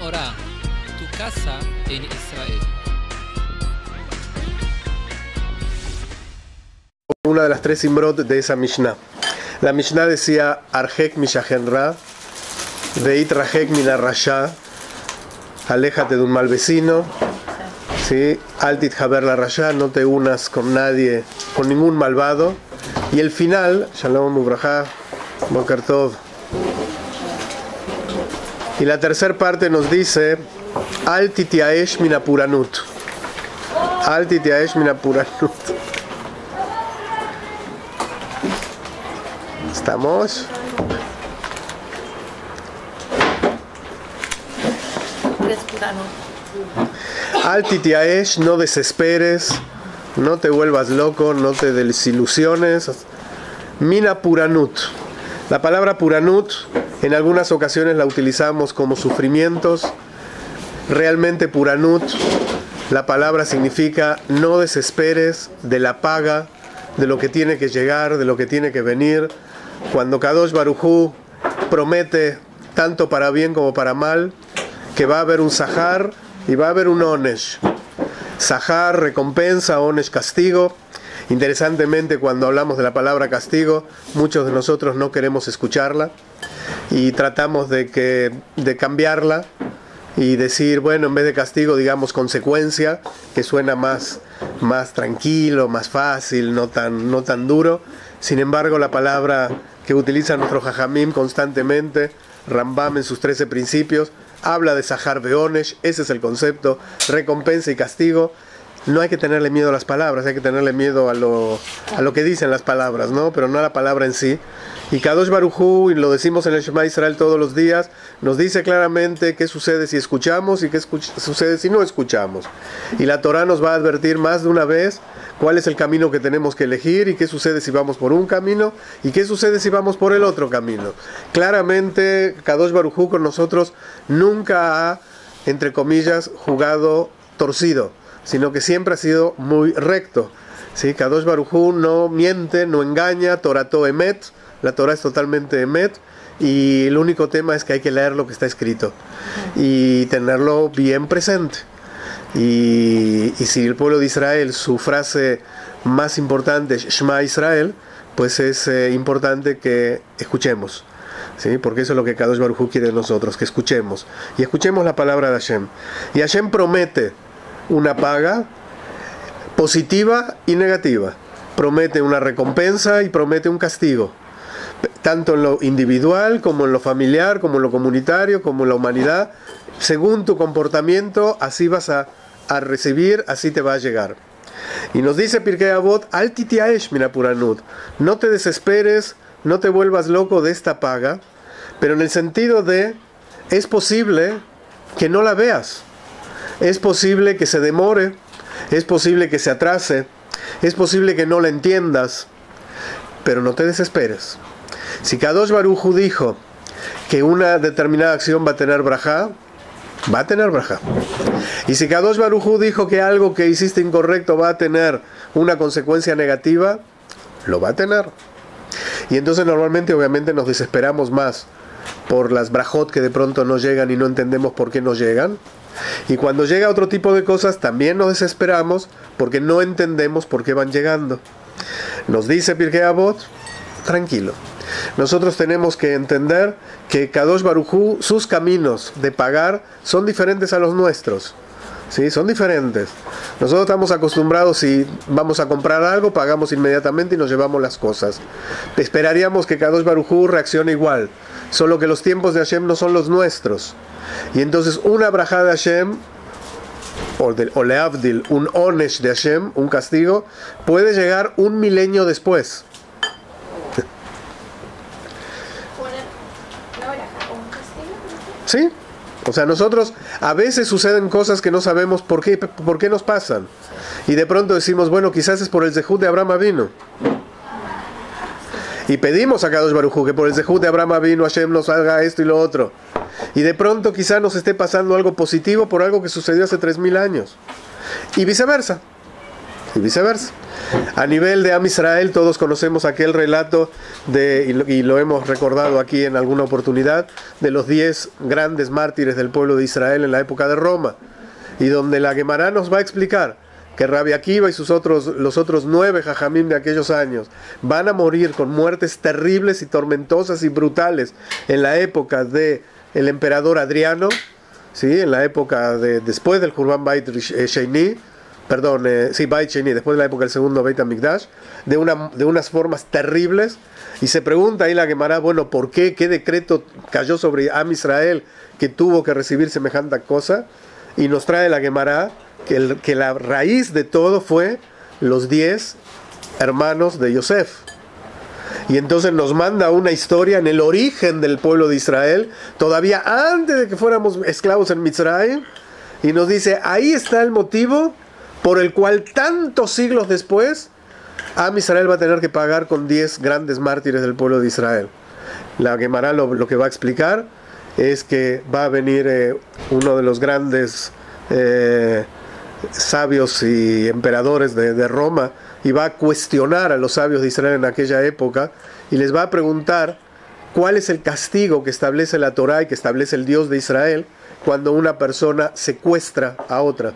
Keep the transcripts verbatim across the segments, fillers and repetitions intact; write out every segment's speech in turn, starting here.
Orá, tu casa en Israel. Una de las tres imbrot de esa Mishnah. La Mishnah decía Arjek mishahenra, Veit rajek mina rasha, aléjate de un mal vecino, ¿sí? Altit haber la rasha, no te unas con nadie, con ningún malvado. Y el final, Shalom Ubraja, Boker Tov. Y la tercera parte nos dice Altit yaesh mina puranut. Altit yaesh mina puranut. ¿Estamos? Altit yaesh, no desesperes, no te vuelvas loco, no te desilusiones. Mina puranut. La palabra puranut en algunas ocasiones la utilizamos como sufrimientos. Realmente puranut, la palabra significa no desesperes de la paga, de lo que tiene que llegar, de lo que tiene que venir. Cuando Kadosh Baruj Hu promete, tanto para bien como para mal, que va a haber un Sahar y va a haber un Onesh. Sahar, recompensa, Onesh, castigo. Interesantemente, cuando hablamos de la palabra castigo, muchos de nosotros no queremos escucharla y tratamos de, que, de cambiarla y decir, bueno, en vez de castigo, digamos consecuencia, que suena más, más tranquilo, más fácil, no tan, no tan duro. Sin embargo, la palabra que utiliza nuestro Jajamim constantemente, Rambam en sus trece principios, habla de Sahar Beonesh. Ese es el concepto, recompensa y castigo. No hay que tenerle miedo a las palabras, hay que tenerle miedo a lo, a lo que dicen las palabras, ¿no? Pero no a la palabra en sí. Y Kadosh Baruj Hu, y lo decimos en el Shema Israel todos los días, nos dice claramente qué sucede si escuchamos y qué sucede si no escuchamos. Y la Torah nos va a advertir más de una vez cuál es el camino que tenemos que elegir y qué sucede si vamos por un camino y qué sucede si vamos por el otro camino. Claramente Kadosh Baruj Hu con nosotros nunca ha, entre comillas, jugado torcido, sino que siempre ha sido muy recto. ¿Sí? Kadosh Baruj Hu no miente, no engaña, Torato Emet, la Torah es totalmente Emet, y el único tema es que hay que leer lo que está escrito y tenerlo bien presente. Y, y si el pueblo de Israel, su frase más importante es Shema Israel, pues es eh, importante que escuchemos, ¿sí? Porque eso es lo que Kadosh Baruj Hu quiere de nosotros, que escuchemos, y escuchemos la palabra de Hashem. Y Hashem promete una paga positiva y negativa, promete una recompensa y promete un castigo, tanto en lo individual como en lo familiar, como en lo comunitario, como en la humanidad. Según tu comportamiento, así vas a, a recibir, así te va a llegar. Y nos dice Pirkei Avot, Altit yaesh mina puranut, no te desesperes, no te vuelvas loco de esta paga, pero en el sentido de, es posible que no la veas, es posible que se demore, es posible que se atrase, es posible que no la entiendas, pero no te desesperes. Si Kadosh Baruj Hu dijo que una determinada acción va a tener brajá, va a tener brajá. Y si Kadosh Baruj Hu dijo que algo que hiciste incorrecto va a tener una consecuencia negativa, lo va a tener. Y entonces normalmente obviamente nos desesperamos más por las brajot que de pronto no llegan y no entendemos por qué no llegan. Y cuando llega otro tipo de cosas también nos desesperamos porque no entendemos por qué van llegando. Nos dice Pirkei Avot, tranquilo. Nosotros tenemos que entender que Kadosh Baruj Hu, sus caminos de pagar son diferentes a los nuestros. ¿Sí? Son diferentes. Nosotros estamos acostumbrados, si vamos a comprar algo, pagamos inmediatamente y nos llevamos las cosas. Esperaríamos que Kadosh Baruj Hu reaccione igual, solo que los tiempos de Hashem no son los nuestros. Y entonces una brajá de Hashem, o, de, o leavdil, un onesh de Hashem, un castigo, puede llegar un milenio después. ¿Sí? O sea, nosotros a veces suceden cosas que no sabemos por qué, por qué nos pasan. Y de pronto decimos, bueno, quizás es por el zehut de Abraham Avinu. Y pedimos a Kadosh Baruj Hu que por el zehut de Abraham Avinu Hashem nos haga esto y lo otro. Y de pronto quizás nos esté pasando algo positivo por algo que sucedió hace tres mil años. Y viceversa. Y viceversa. A nivel de Am Israel, todos conocemos aquel relato, de, y, lo, y lo hemos recordado aquí en alguna oportunidad, de los diez grandes mártires del pueblo de Israel en la época de Roma, y donde la Gemara nos va a explicar que Rabbi Akiva y sus otros, los otros nueve jajamim de aquellos años van a morir con muertes terribles y tormentosas y brutales en la época del emperador Adriano, ¿sí? En la época de, después del Hurban Bait Sheini, perdón, eh, sí, Bait Sheini, después de la época del segundo Beit HaMikdash, de, una, de unas formas terribles. Y se pregunta ahí la Gemara, bueno, ¿por qué? ¿Qué decreto cayó sobre Am Israel que tuvo que recibir semejante cosa? Y nos trae la Gemara que, el, que la raíz de todo fue los diez hermanos de Yosef. Y entonces nos manda una historia en el origen del pueblo de Israel, todavía antes de que fuéramos esclavos en Mitzrayim, y nos dice, ahí está el motivo por el cual tantos siglos después Am Israel va a tener que pagar con diez grandes mártires del pueblo de Israel. La Gemara lo, lo que va a explicar es que va a venir eh, uno de los grandes eh, sabios y emperadores de, de Roma, y va a cuestionar a los sabios de Israel en aquella época, y les va a preguntar cuál es el castigo que establece la Torá y que establece el Dios de Israel cuando una persona secuestra a otra.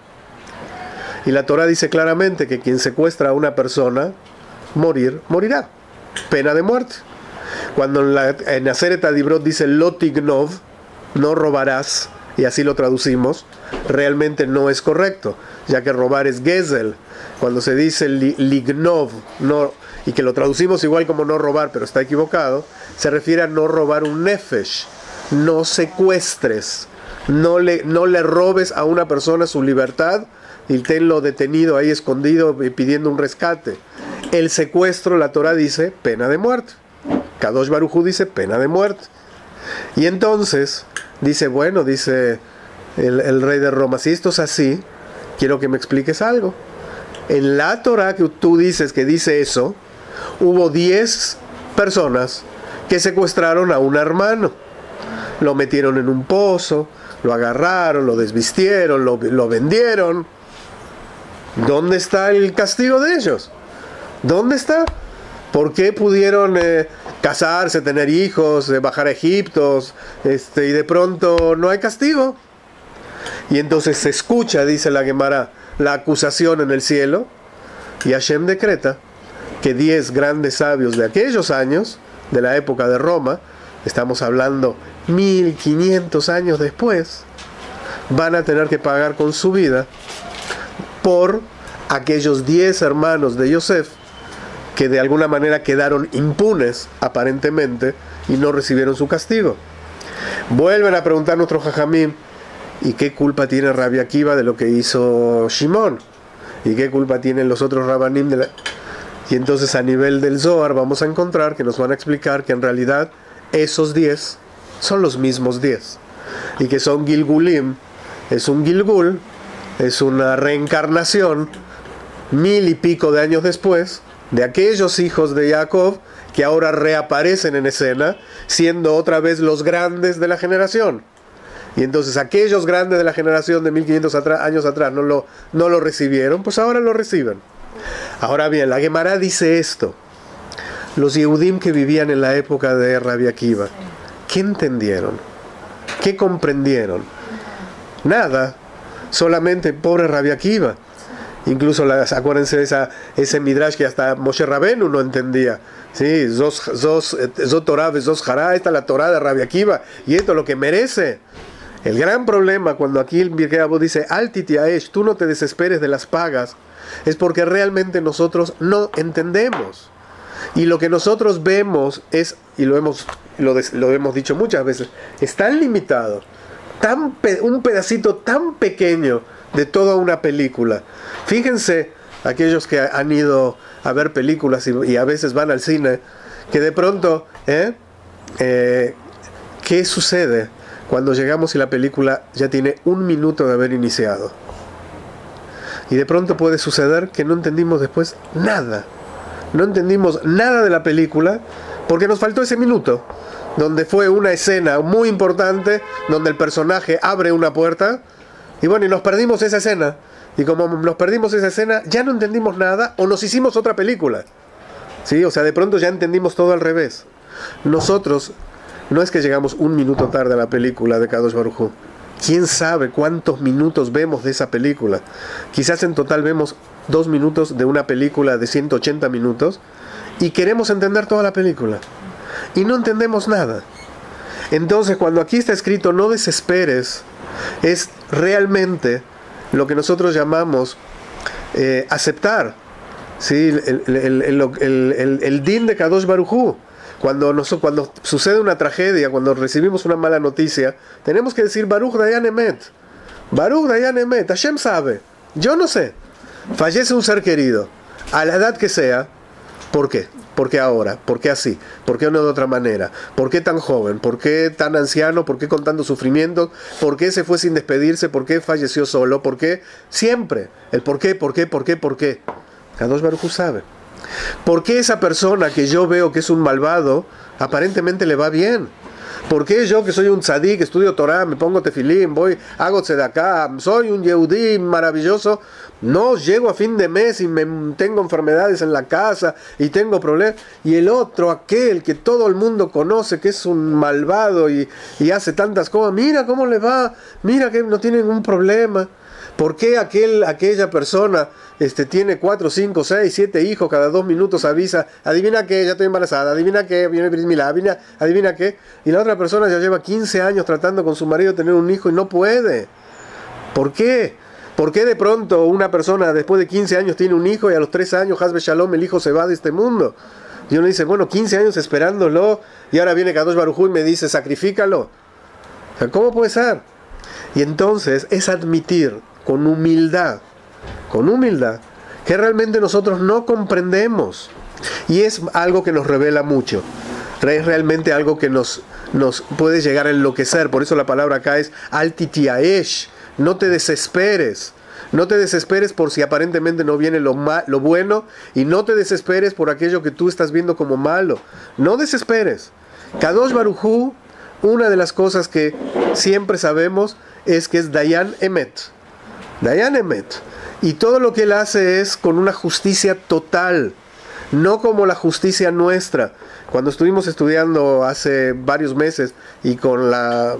Y la Torá dice claramente que quien secuestra a una persona, morir, morirá, pena de muerte. Cuando en, la, en Aseret Adibrot dice Lo tignov, no robarás, y así lo traducimos, realmente no es correcto, ya que robar es gezel. Cuando se dice li, lignov, no, y que lo traducimos igual como no robar, pero está equivocado, se refiere a no robar un nefesh, no secuestres, no le, no le robes a una persona su libertad y tenlo detenido ahí escondido pidiendo un rescate. El secuestro, la Torah dice, pena de muerte. Kadosh Baruj Hu dice, pena de muerte. Y entonces, dice, bueno, dice el, el rey de Roma, si esto es así, quiero que me expliques algo. En la Torah que tú dices que dice eso, hubo diez personas que secuestraron a un hermano. Lo metieron en un pozo, lo agarraron, lo desvistieron, lo, lo vendieron. ¿Dónde está el castigo de ellos? ¿Dónde está? ¿Por qué pudieron eh, casarse, tener hijos, eh, bajar a Egipto, este, y de pronto no hay castigo? Y entonces se escucha, dice la Gemara, la acusación en el cielo, y Hashem decreta que diez grandes sabios de aquellos años, de la época de Roma, estamos hablando mil quinientos años después, van a tener que pagar con su vida por aquellos diez hermanos de Yosef que de alguna manera quedaron impunes aparentemente y no recibieron su castigo. Vuelven a preguntar nuestro jajamim, ¿y qué culpa tiene Rabbi Akiva de lo que hizo Shimon? ¿Y qué culpa tienen los otros rabanim de la... Y entonces a nivel del Zohar vamos a encontrar que nos van a explicar que en realidad esos diez son los mismos diez y que son Gilgulim. Es un Gilgul, es una reencarnación mil y pico de años después de aquellos hijos de Jacob que ahora reaparecen en escena siendo otra vez los grandes de la generación. Y entonces aquellos grandes de la generación de mil quinientos atrás, años atrás no lo, no lo recibieron, pues ahora lo reciben. Ahora bien, la Gemara dice esto: los Yehudim que vivían en la época de Rabbi Akiva, ¿qué entendieron? ¿Qué comprendieron? Nada, solamente pobre Rabbi Akiva. Incluso las, acuérdense de esa, ese midrash que hasta Moshe Rabenu no entendía. Sí, Zos, Zos, Zos Torah, Zos Hará, esta es la Torah de Rabbi Akiva, y esto es lo que merece. El gran problema cuando aquí el Pirkei Avot dice Al titiaesh, tú no te desesperes de las pagas, es porque realmente nosotros no entendemos. Y lo que nosotros vemos es, y lo hemos, lo, des, lo hemos dicho muchas veces, es tan limitado, tan pe, un pedacito tan pequeño de toda una película. Fíjense, aquellos que han ido a ver películas y, y a veces van al cine, que de pronto, ¿eh? Eh, ¿qué sucede cuando llegamos y la película ya tiene un minuto de haber iniciado? Y de pronto puede suceder que no entendimos después nada. No entendimos nada de la película porque nos faltó ese minuto, donde fue una escena muy importante, donde el personaje abre una puerta, y bueno, y nos perdimos esa escena. Y como nos perdimos esa escena, ya no entendimos nada o nos hicimos otra película. ¿Sí? O sea, de pronto ya entendimos todo al revés. Nosotros, no es que llegamos un minuto tarde a la película de Kadosh Baruj Hu. ¿Quién sabe cuántos minutos vemos de esa película? Quizás en total vemos dos minutos de una película de ciento ochenta minutos y queremos entender toda la película. Y no entendemos nada. Entonces, cuando aquí está escrito no desesperes, es realmente lo que nosotros llamamos eh, aceptar, ¿sí? el, el, el, el, el, el, el din de Kadosh Baruj Hu. Cuando, nos, cuando sucede una tragedia, cuando recibimos una mala noticia, tenemos que decir Baruch Dayan Emet. Baruch Dayan Emet. Hashem sabe. Yo no sé. Fallece un ser querido, a la edad que sea. ¿Por qué? ¿Por qué ahora? ¿Por qué así? ¿Por qué no de otra manera? ¿Por qué tan joven? ¿Por qué tan anciano? ¿Por qué con tantos sufrimientos? ¿Por qué se fue sin despedirse? ¿Por qué falleció solo? ¿Por qué? Siempre. El por qué, por qué, por qué, por qué. Kadosh Baruj Hu sabe. ¿Por qué esa persona que yo veo que es un malvado, aparentemente le va bien? ¿Por qué yo, que soy un tzadik, estudio Torah, me pongo tefilín, voy, hago tzedakah, soy un yehudí maravilloso, no llego a fin de mes y me, tengo enfermedades en la casa y tengo problemas? Y el otro, aquel que todo el mundo conoce, que es un malvado y, y hace tantas cosas, mira cómo le va, mira que no tiene ningún problema. ¿Por qué aquel, aquella persona este, tiene cuatro, cinco, seis, siete hijos, cada dos minutos avisa, adivina qué, ya estoy embarazada, adivina qué, viene Brit Milá, adivina, adivina qué? Y la otra persona ya lleva quince años tratando con su marido de tener un hijo y no puede. ¿Por qué? ¿Por qué de pronto una persona después de quince años tiene un hijo y a los tres años, Hasbe Shalom, el hijo se va de este mundo? Y uno dice, bueno, quince años esperándolo y ahora viene Kadosh Baruj Hu y me dice, sacrifícalo. O sea, ¿cómo puede ser? Y entonces es admitir con humildad, con humildad, que realmente nosotros no comprendemos. Y es algo que nos revela mucho. Es realmente algo que nos, nos puede llegar a enloquecer. Por eso la palabra acá es al titiaesh. No te desesperes. No te desesperes por si aparentemente no viene lo, ma- lo bueno. Y no te desesperes por aquello que tú estás viendo como malo. No desesperes. Kadosh Baruj Hu, una de las cosas que siempre sabemos es que es Dayan Emet. Dayan Emet. Y todo lo que él hace es con una justicia total, no como la justicia nuestra. Cuando estuvimos estudiando hace varios meses y con la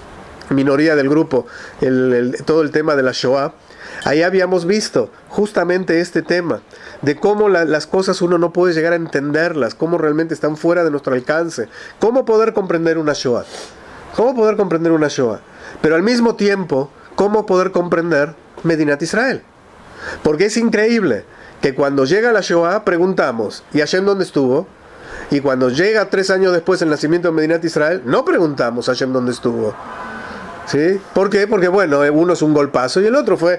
minoría del grupo el, el, todo el tema de la Shoah, ahí habíamos visto justamente este tema de cómo la, las cosas uno no puede llegar a entenderlas, cómo realmente están fuera de nuestro alcance, cómo poder comprender una Shoah, cómo poder comprender una Shoah, pero al mismo tiempo cómo poder comprender Medinat Israel. Porque es increíble que cuando llega la Shoah preguntamos, ¿y Hashem dónde estuvo? Y cuando llega tres años después el nacimiento de Medinat Israel, no preguntamos a Hashem dónde estuvo. ¿Sí? ¿Por qué? Porque bueno, uno es un golpazo y el otro fue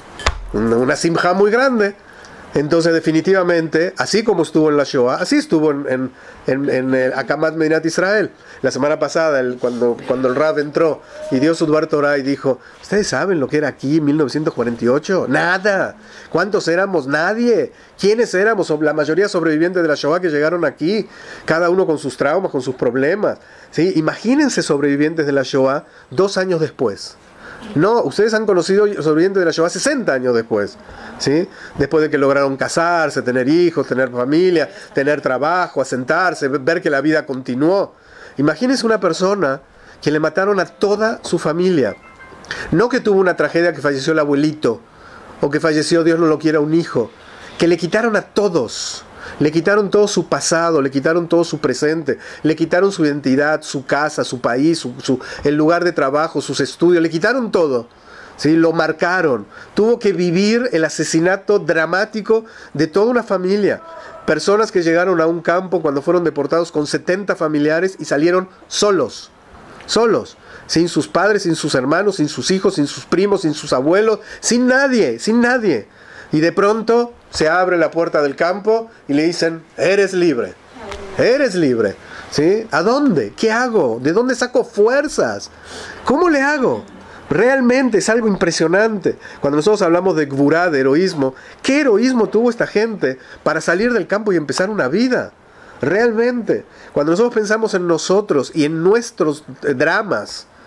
una simja muy grande. Entonces definitivamente, así como estuvo en la Shoah, así estuvo en, en, en, en el Akamat Medinat Israel. La semana pasada, el, cuando, cuando el Rav entró y dio su Dvar Torah y dijo, ¿ustedes saben lo que era aquí en mil novecientos cuarenta y ocho? Nada. ¿Cuántos éramos? Nadie. ¿Quiénes éramos? La mayoría sobrevivientes de la Shoah que llegaron aquí, cada uno con sus traumas, con sus problemas. ¿Sí? Imagínense sobrevivientes de la Shoah dos años después. No, ustedes han conocido sobrevivientes de la Shoah sesenta años después, ¿sí? Después de que lograron casarse, tener hijos, tener familia, tener trabajo, asentarse, ver que la vida continuó. Imagínense una persona que le mataron a toda su familia. No que tuvo una tragedia, que falleció el abuelito, o que falleció, Dios no lo quiera, un hijo. Que le quitaron a todos. Le quitaron todo su pasado, le quitaron todo su presente, le quitaron su identidad, su casa, su país, su, su, el lugar de trabajo, sus estudios, le quitaron todo, ¿sí? Lo marcaron. Tuvo que vivir el asesinato dramático de toda una familia. Personas que llegaron a un campo cuando fueron deportados con setenta familiares y salieron solos, solos, sin sus padres, sin sus hermanos, sin sus hijos, sin sus primos, sin sus abuelos, sin nadie, sin nadie. Y de pronto se abre la puerta del campo y le dicen, eres libre, eres libre. ¿Sí? ¿A dónde? ¿Qué hago? ¿De dónde saco fuerzas? ¿Cómo le hago? Realmente es algo impresionante. Cuando nosotros hablamos de gvurá, de heroísmo, ¿qué heroísmo tuvo esta gente para salir del campo y empezar una vida? Realmente, cuando nosotros pensamos en nosotros y en nuestros dramas,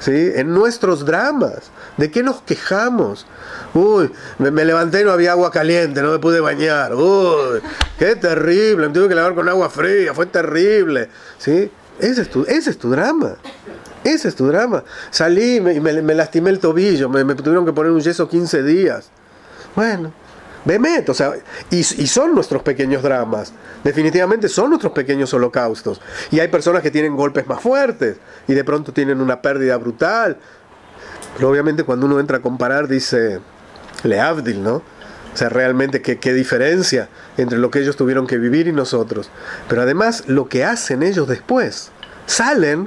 ¿sí? En nuestros dramas. ¿De qué nos quejamos? Uy, me, me levanté y no había agua caliente, no me pude bañar. Uy, qué terrible, me tuve que lavar con agua fría, fue terrible. ¿Sí? Ese es tu, ese es tu drama. Ese es tu drama. Salí y me, me, me lastimé el tobillo, me, me tuvieron que poner un yeso quince días. Bueno, Bemet, o sea, y, y son nuestros pequeños dramas. Definitivamente son nuestros pequeños holocaustos. Y hay personas que tienen golpes más fuertes y de pronto tienen una pérdida brutal. Pero obviamente cuando uno entra a comparar dice, Leavdil, ¿no? O sea, realmente qué, qué diferencia entre lo que ellos tuvieron que vivir y nosotros. Pero además lo que hacen ellos después. Salen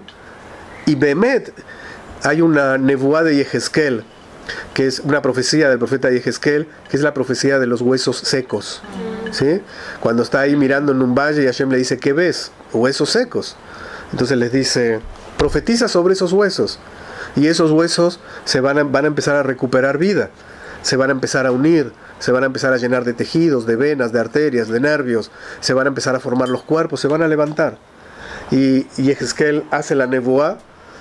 y Bemet, hay una nevuá de Yehezkel, que es una profecía del profeta Yehezkel, que es la profecía de los huesos secos. ¿Sí? Cuando está ahí mirando en un valle y Hashem le dice, ¿qué ves? Huesos secos. Entonces les dice, profetiza sobre esos huesos. Y esos huesos se van a, van a empezar a recuperar vida, se van a empezar a unir, se van a empezar a llenar de tejidos, de venas, de arterias, de nervios, se van a empezar a formar los cuerpos, se van a levantar. Y, y Yehezkel hace la nevuá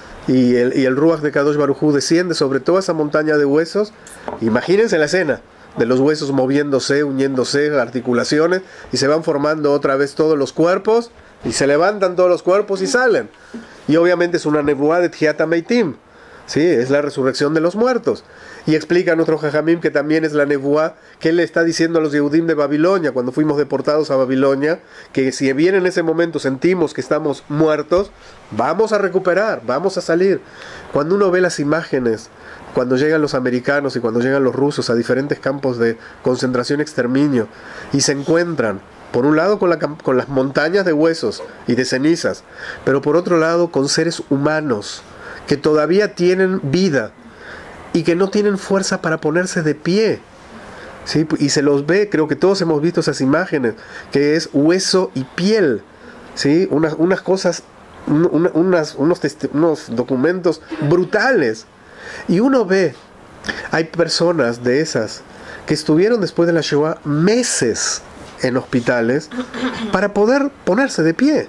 y el, y el Ruach de Kadosh Baruj Hu desciende sobre toda esa montaña de huesos. Imagínense la escena de los huesos moviéndose, uniéndose, articulaciones, y se van formando otra vez todos los cuerpos, y se levantan todos los cuerpos y salen. Y obviamente es una nevuá de Tchiat HaMeitim. Sí, es la resurrección de los muertos. Y explica a nuestro Jajamim que también es la nevuá que él le está diciendo a los Yehudim de Babilonia, cuando fuimos deportados a Babilonia, que si bien en ese momento sentimos que estamos muertos, vamos a recuperar, vamos a salir. Cuando uno ve las imágenes, cuando llegan los americanos y cuando llegan los rusos a diferentes campos de concentración y exterminio, y se encuentran, por un lado con, la, con las montañas de huesos y de cenizas, pero por otro lado con seres humanos, que todavía tienen vida y que no tienen fuerza para ponerse de pie, ¿sí? Y se los ve, creo que todos hemos visto esas imágenes, que es hueso y piel, ¿sí? unas, unas cosas, un, unas, unos, unos documentos brutales. Y uno ve, hay personas de esas que estuvieron después de la Shoah meses en hospitales para poder ponerse de pie.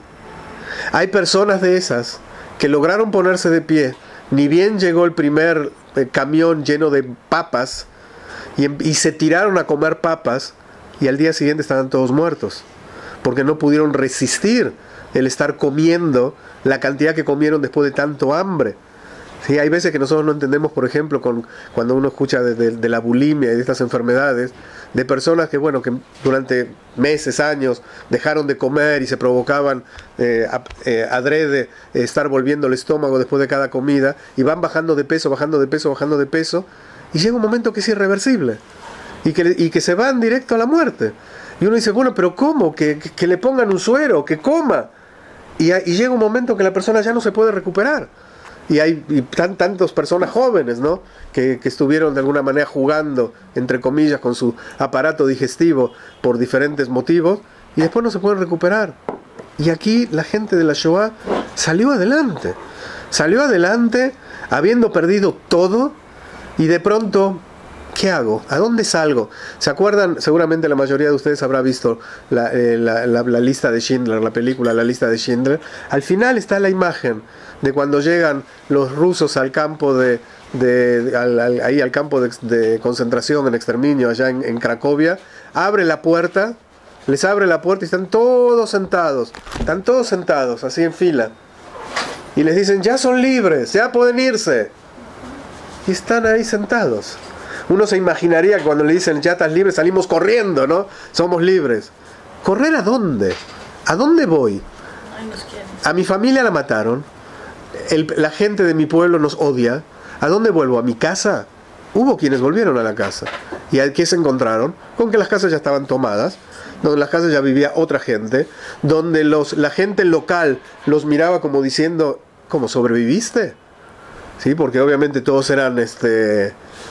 Hay personas de esas que lograron ponerse de pie, ni bien llegó el primer eh, camión lleno de papas, y, y se tiraron a comer papas, y al día siguiente estaban todos muertos, porque no pudieron resistir el estar comiendo la cantidad que comieron después de tanto hambre. Sí, hay veces que nosotros no entendemos, por ejemplo, con, cuando uno escucha de, de, de la bulimia y de estas enfermedades, de personas que, bueno, que durante meses, años, dejaron de comer y se provocaban eh, a, eh, adrede eh, estar volviendo el estómago después de cada comida, y van bajando de peso, bajando de peso, bajando de peso, y llega un momento que es irreversible, y que, y que se van directo a la muerte. Y uno dice, bueno, pero ¿cómo? Que, que, que le pongan un suero, que coma. Y, y llega un momento que la persona ya no se puede recuperar. Y hay y tan, tantas personas jóvenes, ¿no? Que, que estuvieron de alguna manera jugando, entre comillas, con su aparato digestivo por diferentes motivos, y después no se pueden recuperar. Y aquí la gente de la Shoah salió adelante. Salió adelante habiendo perdido todo, y de pronto, ¿qué hago? ¿A dónde salgo? ¿Se acuerdan? Seguramente la mayoría de ustedes habrá visto la, eh, la, la, la lista de Schindler, la película La lista de Schindler. Al final está la imagen de cuando llegan los rusos al campo de, de, de al, al, ahí al campo de, de concentración, en exterminio, allá en, en Cracovia. Abre la puerta, les abre la puerta y están todos sentados, están todos sentados, así en fila. Y les dicen, ya son libres, ya pueden irse. Y están ahí sentados. Uno se imaginaría que cuando le dicen, ya estás libre, salimos corriendo, ¿no? Somos libres. ¿Correr a dónde? ¿A dónde voy? A mi familia la mataron. El, la gente de mi pueblo nos odia. ¿A dónde vuelvo? ¿A mi casa? Hubo quienes volvieron a la casa. ¿Y a qué se encontraron? Con que las casas ya estaban tomadas, donde en las casas ya vivía otra gente, donde los, la gente local los miraba como diciendo, ¿cómo sobreviviste? Sí, porque obviamente todos eran este,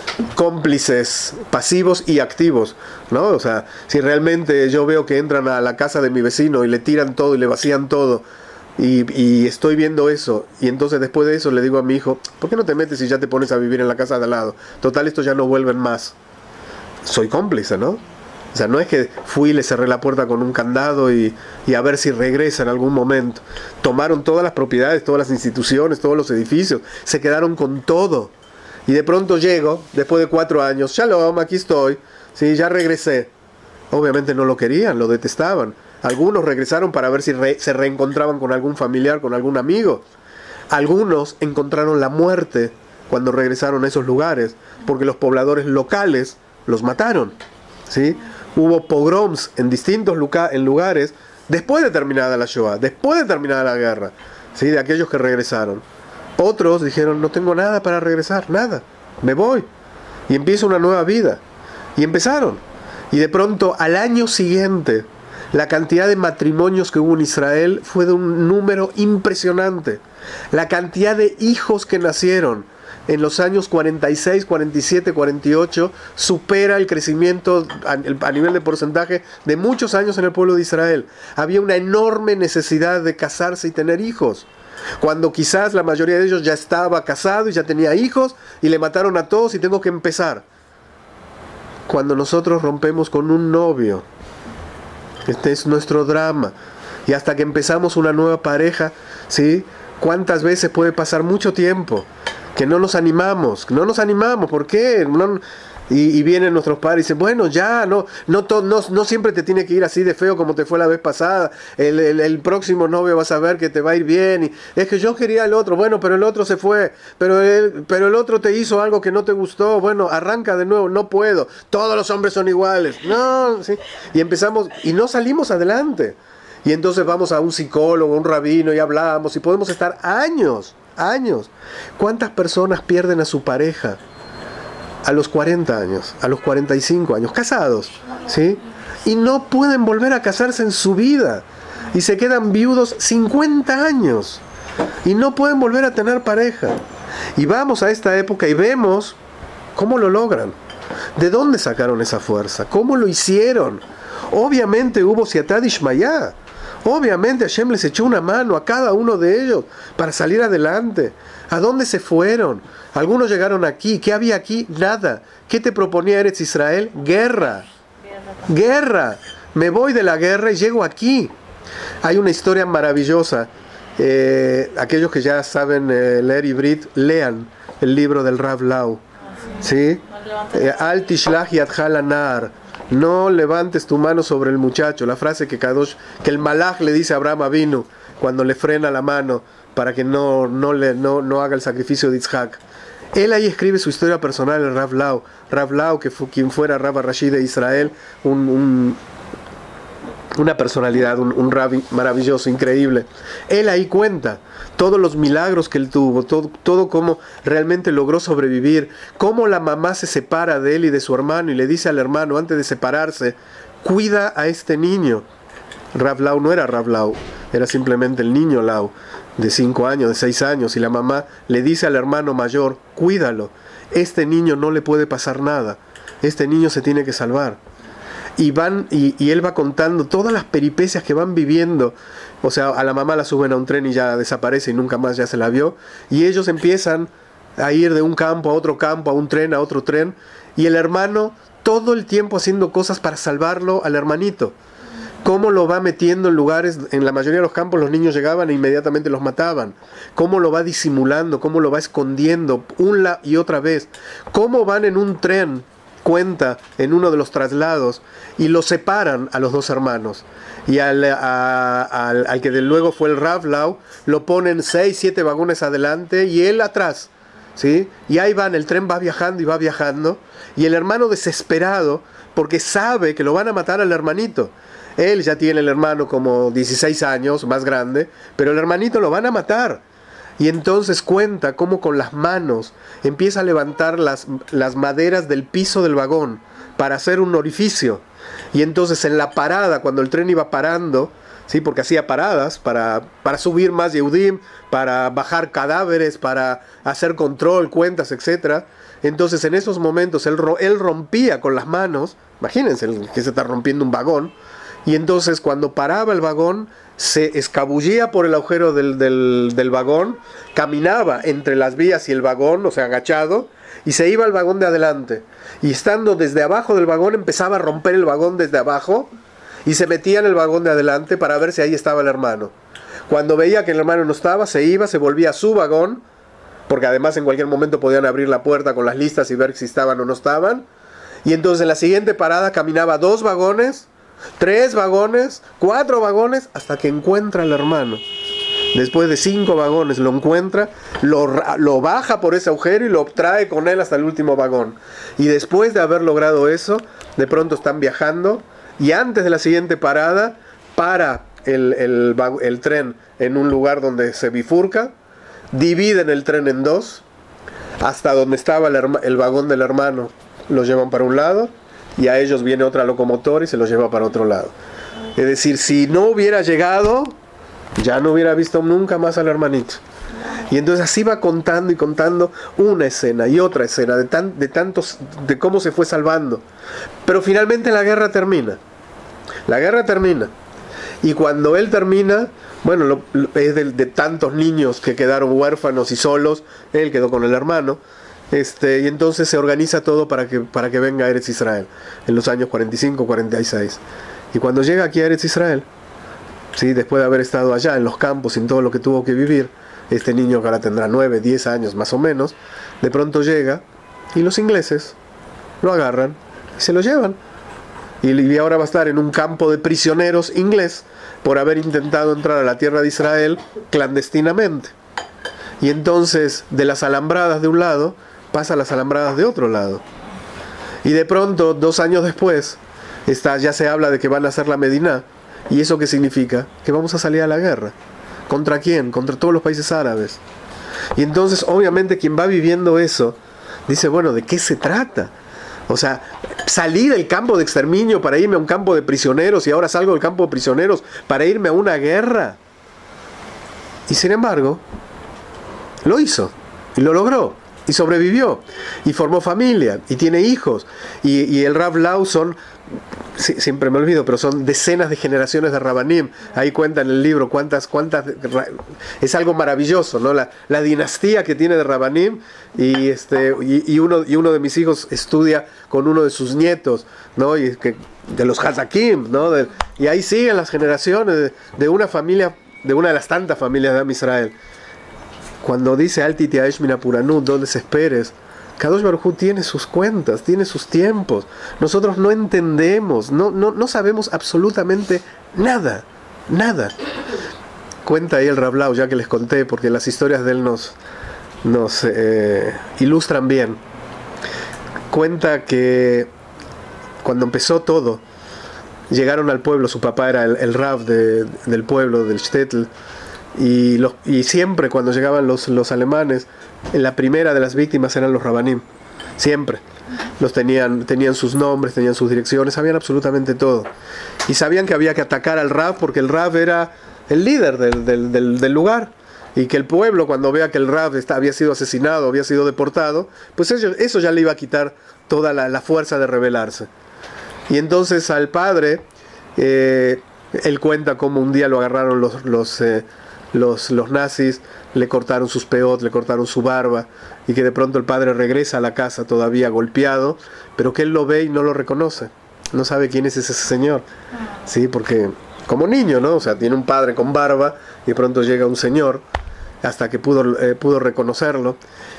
cómplices pasivos y activos, ¿no? O sea, si realmente yo veo que entran a la casa de mi vecino y le tiran todo y le vacían todo, Y, y estoy viendo eso, y entonces después de eso le digo a mi hijo, ¿por qué no te metes y ya te pones a vivir en la casa de al lado? Total, estos ya no vuelven más. Soy cómplice, ¿no? O sea, no es que fui y le cerré la puerta con un candado y, y a ver si regresa en algún momento. Tomaron todas las propiedades, todas las instituciones, todos los edificios, se quedaron con todo. Y de pronto llego, después de cuatro años, Shalom, aquí estoy, sí, ya regresé. Obviamente no lo querían, lo detestaban. Algunos regresaron para ver si re, se reencontraban con algún familiar, con algún amigo. Algunos encontraron la muerte cuando regresaron a esos lugares, porque los pobladores locales los mataron, ¿sí? Hubo pogroms en distintos lugar, en lugares después de terminada la Shoah, después de terminada la guerra, ¿sí? De aquellos que regresaron. Otros dijeron, no tengo nada para regresar, nada, me voy y empiezo una nueva vida. Y empezaron. Y de pronto al año siguiente la cantidad de matrimonios que hubo en Israel fue de un número impresionante. La cantidad de hijos que nacieron en los años cuarenta y seis, cuarenta y siete, cuarenta y ocho supera el crecimiento a, a nivel de porcentaje de muchos años en el pueblo de Israel. Había una enorme necesidad de casarse y tener hijos, cuando quizás la mayoría de ellos ya estaba casado y ya tenía hijos y le mataron a todos y tengo que empezar. Cuando nosotros rompemos con un novio, este es nuestro drama, y hasta que empezamos una nueva pareja, ¿sí? ¿Cuántas veces puede pasar mucho tiempo que no nos animamos? No nos animamos, ¿por qué? No, y, y vienen nuestros padres y dicen, bueno, ya, no, no, to, no, no siempre te tiene que ir así de feo como te fue la vez pasada. El, el, el próximo novio vas a ver que te va a ir bien. Y es que yo quería el otro, bueno, pero el otro se fue, pero el, pero el otro te hizo algo que no te gustó, bueno, arranca de nuevo, no puedo, todos los hombres son iguales. No, ¿sí? Y empezamos, y no salimos adelante. Y entonces vamos a un psicólogo, un rabino y hablamos y podemos estar años, años. ¿Cuántas personas pierden a su pareja a los cuarenta años, a los cuarenta y cinco años, casados, ¿sí? Y no pueden volver a casarse en su vida y se quedan viudos cincuenta años y no pueden volver a tener pareja? Y vamos a esta época y vemos cómo lo logran. ¿De dónde sacaron esa fuerza? ¿Cómo lo hicieron? Obviamente hubo siatá d'ishmayá. Obviamente Hashem les echó una mano a cada uno de ellos para salir adelante. ¿A dónde se fueron? Algunos llegaron aquí. ¿Qué había aquí? Nada. ¿Qué te proponía Eretz Israel? Guerra. Guerra. Me voy de la guerra y llego aquí. Hay una historia maravillosa. Eh, aquellos que ya saben eh, leer Ibrit, lean el libro del Rav Lau. ¿Sí? Al tishlach yadcha lanar. No levantes tu mano sobre el muchacho. La frase que Kadosh, que el Malach le dice a Abraham Avinu cuando le frena la mano para que no, no, le, no, no haga el sacrificio de Yitzhak. Él ahí escribe su historia personal, el Rav Lau. Rav Lau, que fue quien fuera Rav Rashi de Israel, un, un, una personalidad, un, un rabbi maravilloso, increíble. Él ahí cuenta todos los milagros que él tuvo, todo, todo cómo realmente logró sobrevivir, cómo la mamá se separa de él y de su hermano y le dice al hermano antes de separarse, cuida a este niño. Rav Lau no era Rav Lau, era simplemente el niño Lau, de cinco años, de seis años, y la mamá le dice al hermano mayor, cuídalo, este niño no le puede pasar nada, este niño se tiene que salvar. Y van y, y él va contando todas las peripecias que van viviendo. O sea, a la mamá la suben a un tren y ya desaparece y nunca más ya se la vio. Y ellos empiezan a ir de un campo a otro campo, a un tren, a otro tren. Y el hermano todo el tiempo haciendo cosas para salvarlo al hermanito. Cómo lo va metiendo en lugares, en la mayoría de los campos los niños llegaban e inmediatamente los mataban. Cómo lo va disimulando, cómo lo va escondiendo una y otra vez. Cómo van en un tren, cuenta en uno de los traslados, y los separan a los dos hermanos. Y al, a, al, al que de luego fue el Rav Lau, lo ponen seis, siete vagones adelante y él atrás, ¿sí? Y ahí van, el tren va viajando y va viajando, y el hermano desesperado, porque sabe que lo van a matar al hermanito. Él ya tiene el hermano como dieciséis años, más grande, pero el hermanito lo van a matar. Y entonces cuenta cómo con las manos empieza a levantar las, las maderas del piso del vagón para hacer un orificio. Y entonces en la parada, cuando el tren iba parando, ¿sí? Porque hacía paradas para, para subir más Yehudim, para bajar cadáveres, para hacer control, cuentas, etcétera. Entonces en esos momentos él, él rompía con las manos, imagínense que se está rompiendo un vagón, y entonces cuando paraba el vagón, se escabullía por el agujero del, del, del vagón, caminaba entre las vías y el vagón, o sea, agachado, y se iba al vagón de adelante. Y estando desde abajo del vagón, empezaba a romper el vagón desde abajo, y se metía en el vagón de adelante para ver si ahí estaba el hermano. Cuando veía que el hermano no estaba, se iba, se volvía a su vagón, porque además en cualquier momento podían abrir la puerta con las listas y ver si estaban o no estaban. Y entonces en la siguiente parada caminaba dos vagones, tres vagones, cuatro vagones, hasta que encuentra al hermano. Después de cinco vagones lo encuentra, lo, lo baja por ese agujero y lo trae con él hasta el último vagón. Y después de haber logrado eso, de pronto están viajando, y antes de la siguiente parada, para el, el, el tren en un lugar donde se bifurca, dividen el tren en dos, hasta donde estaba el, el vagón del hermano, lo llevan para un lado, y a ellos viene otra locomotora y se los lleva para otro lado. Es decir, si no hubiera llegado, ya no hubiera visto nunca más al hermanito. Y entonces así va contando y contando una escena y otra escena de, tan, de tantos, de cómo se fue salvando. Pero finalmente la guerra termina. La guerra termina. Y cuando él termina, bueno, lo, lo, es de, de tantos niños que quedaron huérfanos y solos, él quedó con el hermano. Este, y entonces se organiza todo para que, para que venga a Eretz Israel en los años cuarenta y cinco, cuarenta y seis. Y cuando llega aquí a Eretz Israel, ¿sí? Después de haber estado allá en los campos, en todo lo que tuvo que vivir, este niño que ahora tendrá nueve, diez años más o menos, de pronto llega y los ingleses lo agarran y se lo llevan. Y, y ahora va a estar en un campo de prisioneros inglés por haber intentado entrar a la tierra de Israel clandestinamente. Y entonces de las alambradas de un lado pasa a las alambradas de otro lado. Y de pronto, dos años después, está, ya se habla de que van a hacer la Medina. ¿Y eso qué significa? Que vamos a salir a la guerra. ¿Contra quién? Contra todos los países árabes. Y entonces, obviamente, quien va viviendo eso, dice, bueno, ¿de qué se trata? O sea, salí del campo de exterminio para irme a un campo de prisioneros y ahora salgo del campo de prisioneros para irme a una guerra. Y sin embargo, lo hizo y lo logró. Y sobrevivió, y formó familia, y tiene hijos, y, y el Rav Lau son, sí, siempre me olvido, pero son decenas de generaciones de Rabanim. Ahí cuenta en el libro cuántas, cuántas, es algo maravilloso, ¿no? La, la dinastía que tiene de Rabanim, y este, y, y uno, y uno de mis hijos estudia con uno de sus nietos, ¿no? Y que, de los Hazakim, ¿no? De, y ahí siguen las generaciones de, de una familia, de una de las tantas familias de Am Israel. Cuando dice Alti Tiaesh Mina Puranut, no desesperes, Kadosh Baruj Hu tiene sus cuentas, tiene sus tiempos. Nosotros no entendemos, no, no, no sabemos absolutamente nada, nada. Cuenta ahí el Rav Lau, ya que les conté, porque las historias de él nos, nos eh, ilustran bien. Cuenta que cuando empezó todo, llegaron al pueblo, su papá era el, el Rav de, del pueblo, del Shtetl, Y, los, y siempre cuando llegaban los, los alemanes, la primera de las víctimas eran los Rabanim. Siempre. Los tenían, tenían sus nombres, tenían sus direcciones, sabían absolutamente todo. Y sabían que había que atacar al Rav porque el Rav era el líder del, del, del, del lugar. Y que el pueblo, cuando vea que el Rav está, había sido asesinado, había sido deportado, pues eso, eso ya le iba a quitar toda la, la fuerza de rebelarse. Y entonces al padre, eh, él cuenta cómo un día lo agarraron los... los eh, Los, los nazis, le cortaron sus peot, le cortaron su barba, y que de pronto el padre regresa a la casa todavía golpeado, pero que él lo ve y no lo reconoce, no sabe quién es ese señor, sí, porque como niño, ¿no? O sea, tiene un padre con barba y de pronto llega un señor hasta que pudo, eh, pudo reconocerlo,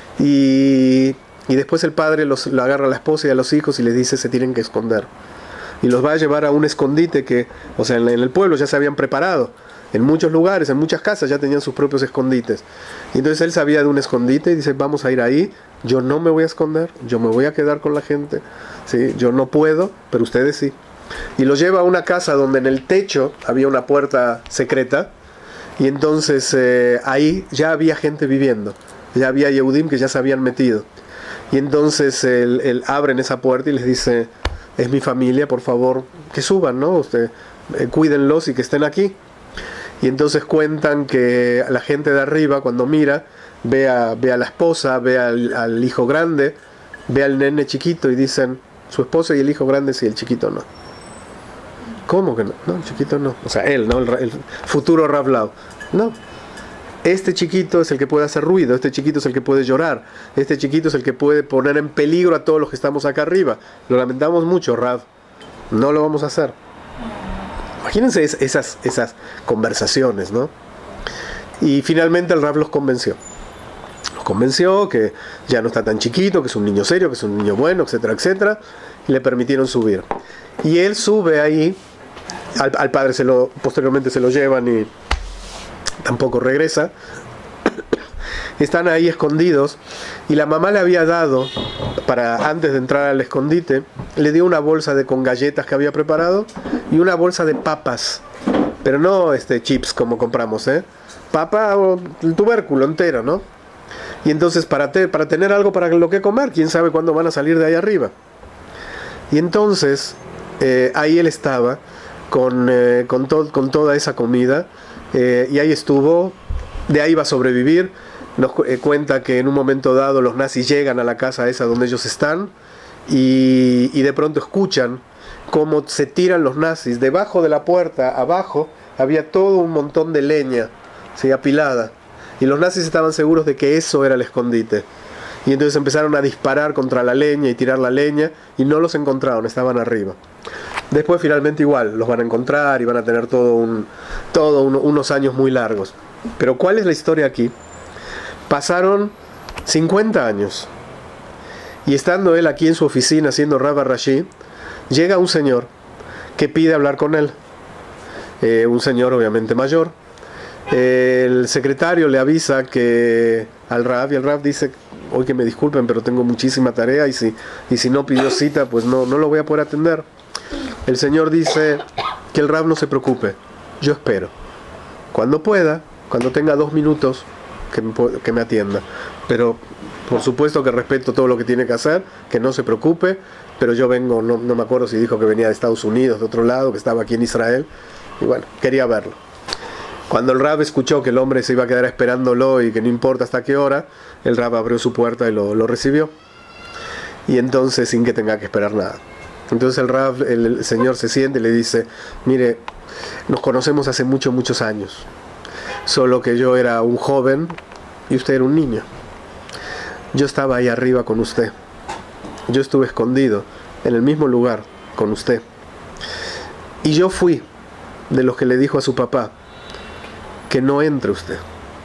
y, y después el padre los, lo agarra a la esposa y a los hijos y les dice se tienen que esconder, y los va a llevar a un escondite que, o sea, en, en el pueblo ya se habían preparado. En muchos lugares, en muchas casas ya tenían sus propios escondites. Y entonces él sabía de un escondite y dice, vamos a ir ahí, yo no me voy a esconder, yo me voy a quedar con la gente, ¿sí? Yo no puedo, pero ustedes sí. Y lo lleva a una casa donde en el techo había una puerta secreta, y entonces eh, ahí ya había gente viviendo, ya había Yehudim que ya se habían metido. Y entonces él, él abren esa puerta y les dice, es mi familia, por favor, que suban, ¿no? Usted, eh, cuídenlos y que estén aquí. Y entonces cuentan que la gente de arriba, cuando mira, ve a, ve a la esposa, ve al, al hijo grande, ve al nene chiquito y dicen, su esposa y el hijo grande sí, el chiquito no. ¿Cómo que no? No, el chiquito no. O sea, él, ¿no? El, el futuro Rav Lau. No. Este chiquito es el que puede hacer ruido, este chiquito es el que puede llorar, este chiquito es el que puede poner en peligro a todos los que estamos acá arriba. Lo lamentamos mucho, Rav. No lo vamos a hacer. Imagínense esas, esas conversaciones, ¿no? Y finalmente el Rav los convenció. Los convenció que ya no está tan chiquito, que es un niño serio, que es un niño bueno, etcétera, etcétera. Y le permitieron subir. Y él sube ahí, al, al padre se lo, posteriormente se lo llevan y tampoco regresa. Están ahí escondidos y la mamá le había dado, para antes de entrar al escondite, le dio una bolsa de con galletas que había preparado y una bolsa de papas, pero no este chips como compramos, ¿eh? Papa o el tubérculo entero, ¿no? Y entonces para, te, para tener algo para lo que comer, quién sabe cuándo van a salir de ahí arriba. Y entonces eh, ahí él estaba con, eh, con, to, con toda esa comida eh, y ahí estuvo, de ahí va a sobrevivir. Nos eh, cuenta que en un momento dado los nazis llegan a la casa esa donde ellos están y, y de pronto escuchan cómo se tiran los nazis. Debajo de la puerta, abajo, había todo un montón de leña, ¿sí?, apilada. Y los nazis estaban seguros de que eso era el escondite. Y entonces empezaron a disparar contra la leña y tirar la leña y no los encontraron, estaban arriba. Después finalmente igual, los van a encontrar y van a tener todo un, todo un, unos años muy largos. Pero ¿cuál es la historia aquí? Pasaron cincuenta años y estando él aquí en su oficina haciendo Rav Rashi, llega un señor que pide hablar con él, eh, un señor obviamente mayor. Eh, el secretario le avisa que al Rav, y el Rav dice: hoy que me disculpen, pero tengo muchísima tarea y si, y si no pidió cita, pues no, no lo voy a poder atender. El señor dice que el Rav no se preocupe, yo espero, cuando pueda, cuando tenga dos minutos, Que me, que me atienda, pero por supuesto que respeto todo lo que tiene que hacer, que no se preocupe, pero yo vengo, no, no me acuerdo si dijo que venía de Estados Unidos, de otro lado, que estaba aquí en Israel, y bueno, quería verlo. Cuando el Rab escuchó que el hombre se iba a quedar esperándolo y que no importa hasta qué hora, el Rab abrió su puerta y lo, lo recibió, y entonces sin que tenga que esperar nada. Entonces el Rab, el, el señor se siente y le dice: mire, nos conocemos hace muchos, muchos años, solo que yo era un joven y usted era un niño. Yo estaba ahí arriba con usted. Yo estuve escondido en el mismo lugar con usted. Y yo fui de los que le dijo a su papá que no entre usted.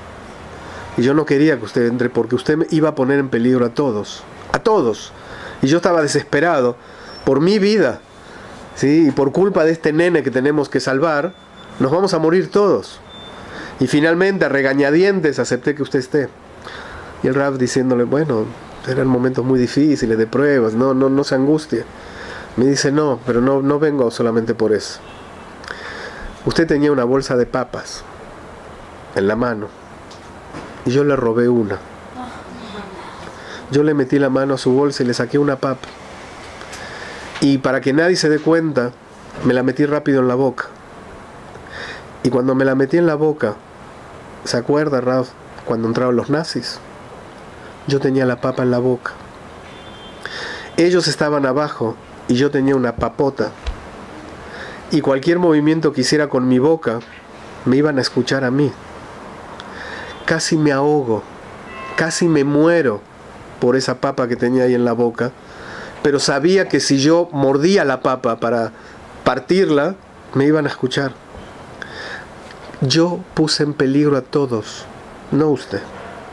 Y yo no quería que usted entre porque usted me iba a poner en peligro a todos. A todos. Y yo estaba desesperado por mi vida, ¿sí? Y por culpa de este nene que tenemos que salvar, nos vamos a morir todos. Y finalmente, a regañadientes, acepté que usted esté. Y el Rav diciéndole: bueno, eran momentos muy difíciles, de pruebas, no, no, no se angustie. Me dice: no, pero no, no vengo solamente por eso. Usted tenía una bolsa de papas en la mano y yo le robé una. Yo le metí la mano a su bolsa y le saqué una papa. Y para que nadie se dé cuenta, me la metí rápido en la boca. Y cuando me la metí en la boca, ¿se acuerda, Rav, cuando entraron los nazis? Yo tenía la papa en la boca. Ellos estaban abajo y yo tenía una papota. Y cualquier movimiento que hiciera con mi boca, me iban a escuchar a mí. Casi me ahogo, casi me muero por esa papa que tenía ahí en la boca. Pero sabía que si yo mordía la papa para partirla, me iban a escuchar. Yo puse en peligro a todos, no usted.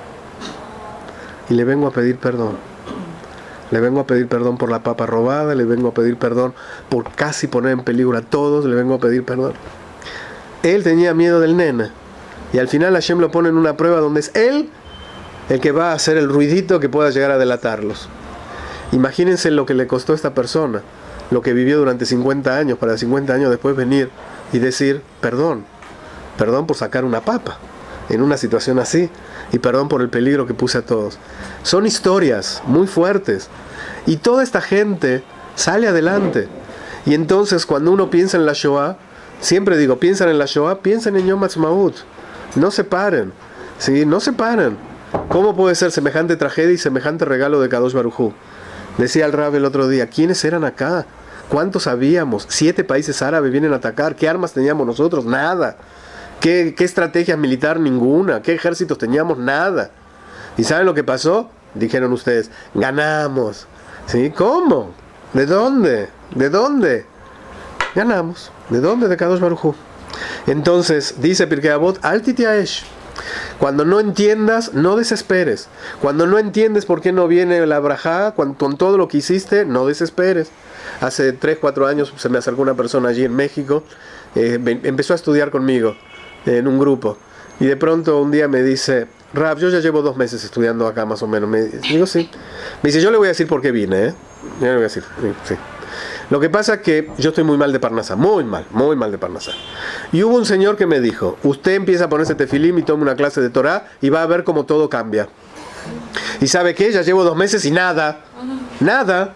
Y le vengo a pedir perdón. Le vengo a pedir perdón por la papa robada, le vengo a pedir perdón por casi poner en peligro a todos, le vengo a pedir perdón. Él tenía miedo del nene. Y al final Hashem lo pone en una prueba donde es él el que va a hacer el ruidito que pueda llegar a delatarlos. Imagínense lo que le costó a esta persona, lo que vivió durante cincuenta años, para cincuenta años después venir y decir: perdón, perdón por sacar una papa en una situación así, y perdón por el peligro que puse a todos. Son historias muy fuertes, y toda esta gente sale adelante. Y entonces cuando uno piensa en la Shoah, siempre digo, piensan en la Shoah, piensen en Yom Ha'atzmaut, no se paren, ¿sí? No se paren. ¿Cómo puede ser semejante tragedia y semejante regalo de Kadosh Baruj Hu? Decía el Rab el otro día: ¿quiénes eran acá ¿Cuánto sabíamos? Siete países árabes vienen a atacar. ¿Qué armas teníamos nosotros? Nada. ¿Qué, qué estrategia militar? Ninguna. ¿Qué ejércitos teníamos? Nada. ¿Y saben lo que pasó? Dijeron ustedes, ganamos. ¿Sí? ¿Cómo? ¿De dónde? ¿De dónde? Ganamos. ¿De dónde? De Kadosh Baruj Hu. Entonces, dice Pirkei Avot, Al tityaesh. Cuando no entiendas, no desesperes. Cuando no entiendes por qué no viene la brajá, con todo lo que hiciste, no desesperes. Hace tres, cuatro años se me acercó una persona allí en México, eh, empezó a estudiar conmigo eh, en un grupo. Y de pronto un día me dice, Rav, yo ya llevo dos meses estudiando acá más o menos. Me digo, sí. Me dice, yo le voy a decir por qué vine, ¿eh? Yo le voy a decir, sí. Lo que pasa es que yo estoy muy mal de Parnasá, muy mal, muy mal de Parnasá. Y hubo un señor que me dijo, usted empieza a ponerse tefilim y toma una clase de Torah y va a ver cómo todo cambia. ¿Y sabe qué? Ya llevo dos meses y nada, nada.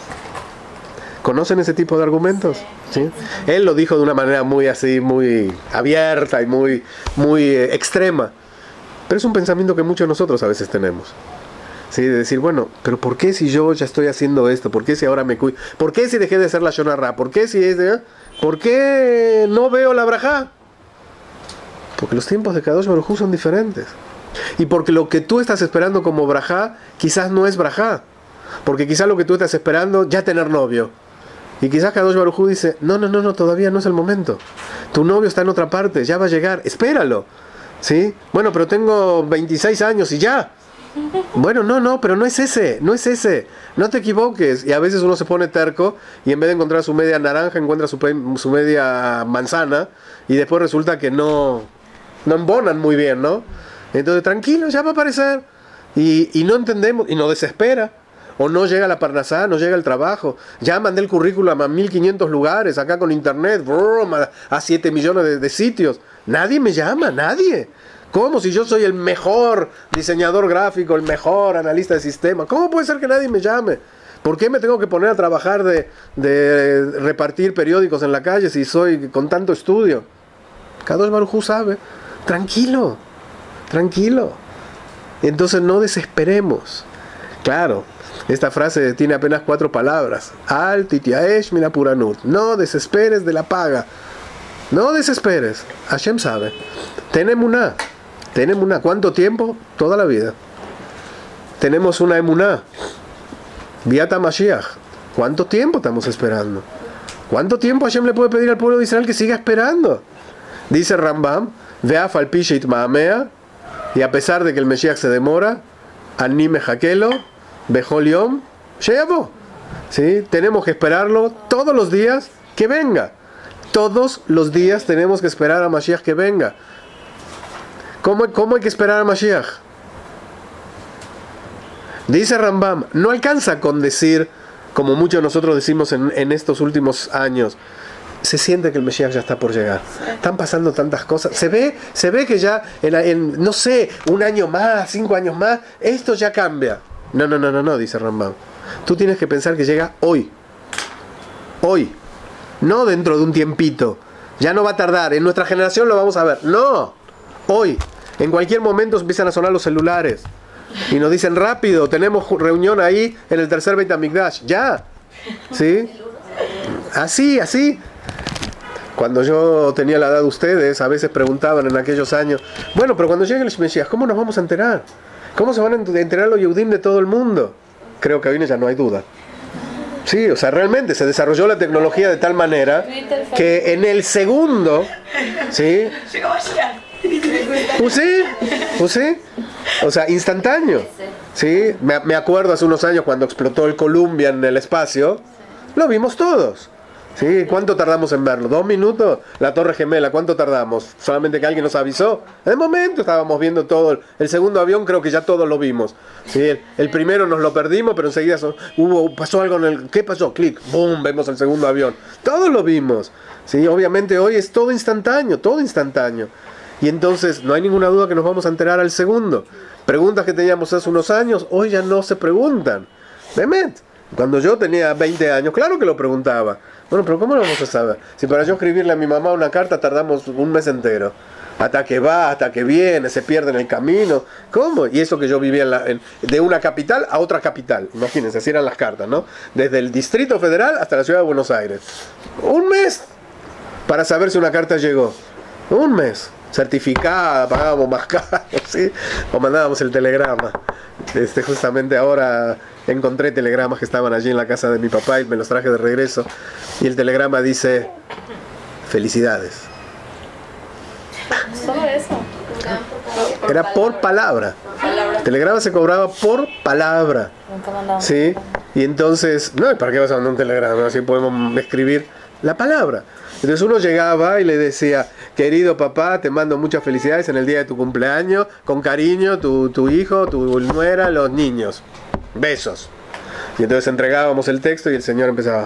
¿Conocen ese tipo de argumentos? ¿Sí? Él lo dijo de una manera muy así, muy abierta y muy, muy eh, extrema. Pero es un pensamiento que muchos de nosotros a veces tenemos. ¿Sí? De decir, bueno, pero ¿por qué si yo ya estoy haciendo esto? ¿Por qué si ahora me cuido? ¿Por qué si dejé de hacer la Shona Ra? ¿Por qué si es de... ¿Por qué no veo la brajá? Porque los tiempos de Kadosh Baruj Hu son diferentes. Y porque lo que tú estás esperando como brajá, quizás no es brajá. Porque quizás lo que tú estás esperando, ya tener novio. Y quizás Kadosh Baruj Hu dice, no, no, no, no, todavía no es el momento. Tu novio está en otra parte, ya va a llegar, espéralo. ¿Sí? Bueno, pero tengo veintiséis años y ya. Bueno, no, no, pero no es ese, no es ese. No te equivoques. Y a veces uno se pone terco y en vez de encontrar su media naranja, encuentra su, su media manzana y después resulta que no, no embonan muy bien, ¿no? Entonces, tranquilo, ya va a aparecer. Y, y no entendemos, y no desespera. O no llega la Parnasá, no llega el trabajo. Ya mandé el currículum a mil quinientos lugares, acá con internet, brum, a, a siete millones de, de sitios. Nadie me llama, nadie. ¿Cómo? Si yo soy el mejor diseñador gráfico, el mejor analista de sistema. ¿Cómo puede ser que nadie me llame? ¿Por qué me tengo que poner a trabajar de, de repartir periódicos en la calle si soy con tanto estudio? Kadosh Baruj Hu sabe. Tranquilo, tranquilo. Entonces no desesperemos. Claro, esta frase tiene apenas cuatro palabras. Al tityaesh min hapuranut. No desesperes de la paga. No desesperes. Hashem sabe. Ten emuná. Ten emuná. ¿Cuánto tiempo? Toda la vida. Tenemos una emuná. Viata Mashiach. ¿Cuánto tiempo estamos esperando? ¿Cuánto tiempo Hashem le puede pedir al pueblo de Israel que siga esperando? Dice Rambam, Veaf al pishit ma'amea, y a pesar de que el Mesías se demora, Ani mejaqelo, Bejol yom, sheyavo. ¿Sí? Tenemos que esperarlo todos los días que venga. Todos los días tenemos que esperar a Mashiach que venga. ¿Cómo, cómo hay que esperar a Mashiach? Dice Rambam, no alcanza con decir, como muchos de nosotros decimos en, en estos últimos años, se siente que el Mesías ya está por llegar. Están pasando tantas cosas. Se ve, se ve que ya, en, en, no sé, un año más, cinco años más, esto ya cambia. No, no, no, no, no, dice Rambam. Tú tienes que pensar que llega hoy. Hoy. No dentro de un tiempito. Ya no va a tardar. En nuestra generación lo vamos a ver. No. Hoy. En cualquier momento empiezan a sonar los celulares. Y nos dicen, rápido, tenemos reunión ahí en el tercer Beit HaMikdash. Ya. ¿Sí? Así, así. Cuando yo tenía la edad de ustedes, a veces preguntaban en aquellos años, bueno, pero cuando llegue el Mesías, ¿cómo nos vamos a enterar? ¿Cómo se van a enterar los Yehudim de todo el mundo? Creo que hoy ya no hay duda. Sí, o sea, realmente se desarrolló la tecnología de tal manera que en el segundo, ¿sí? Pues sí, pues sí. O sea, instantáneo. ¿Sí? Me, me acuerdo hace unos años cuando explotó el Columbia en el espacio, lo vimos todos. ¿Sí? ¿Cuánto tardamos en verlo? ¿Dos minutos? La Torre Gemela, ¿cuánto tardamos? Solamente que alguien nos avisó. En el momento estábamos viendo todo. El segundo avión creo que ya todos lo vimos. ¿Sí? El, el primero nos lo perdimos, pero enseguida so, hubo, pasó algo en el... ¿Qué pasó? Clic, boom, vemos el segundo avión. Todos lo vimos. ¿Sí? Obviamente hoy es todo instantáneo, todo instantáneo. Y entonces no hay ninguna duda que nos vamos a enterar al segundo. Preguntas que teníamos hace unos años, hoy ya no se preguntan. Bemet. Cuando yo tenía veinte años, claro que lo preguntaba. Bueno, pero ¿cómo lo vamos a saber? Si para yo escribirle a mi mamá una carta tardamos un mes entero. hasta que va, hasta que viene, se pierde en el camino. ¿Cómo? Y eso que yo vivía en la, en, de una capital a otra capital. Imagínense, así eran las cartas, ¿no? Desde el Distrito Federal hasta la ciudad de Buenos Aires. Un mes para saber si una carta llegó. Un mes. Certificada, pagábamos más caro, ¿sí? O mandábamos el telegrama. Este, justamente ahora encontré telegramas que estaban allí en la casa de mi papá y me los traje de regreso. Y el telegrama dice: felicidades. Solo eso. Era por palabra. El telegrama se cobraba por palabra. ¿Sí? Y entonces, no, ¿para qué vas a mandar un telegrama? Así podemos escribir la palabra. Entonces uno llegaba y le decía: querido papá, te mando muchas felicidades en el día de tu cumpleaños, con cariño, tu, tu hijo, tu nuera, los niños. Besos. Y entonces entregábamos el texto y el señor empezaba: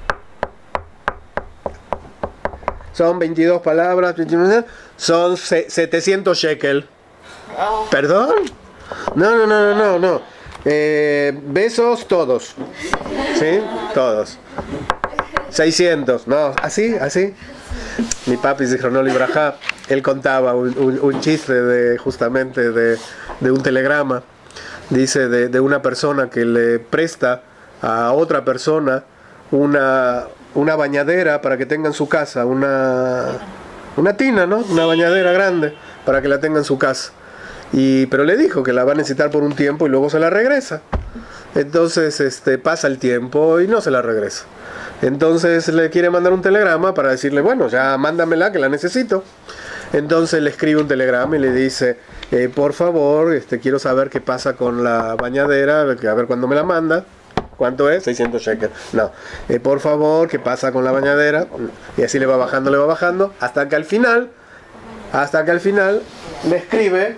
son veintidós palabras, son setecientos shekel. Oh. ¿Perdón? No, no, no, no, no, no. Eh, besos todos. ¿Sí? Todos. seiscientos. No, así, así. Mi papi, Zichronol Ibrahá, él contaba un, un, un chiste de justamente de, de un telegrama. Dice de, de una persona que le presta a otra persona una, una bañadera para que tenga en su casa, una, una tina, ¿no? Una bañadera grande para que la tenga en su casa. Y, pero le dijo que la va a necesitar por un tiempo y luego se la regresa. Entonces este, pasa el tiempo y no se la regresa. Entonces le quiere mandar un telegrama para decirle: bueno, ya mándamela que la necesito. Entonces le escribe un telegrama y le dice: eh, por favor, este, quiero saber qué pasa con la bañadera, a ver cuándo me la manda. ¿Cuánto es? seiscientos shekels. No. Eh, por favor, ¿qué pasa con la bañadera? Y así le va bajando, le va bajando, hasta que al final, hasta que al final le escribe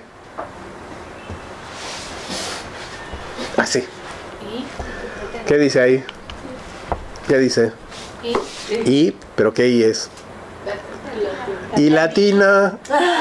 así. ¿Qué dice ahí? ¿Qué dice? Y, pero ¿qué I es? Y latina.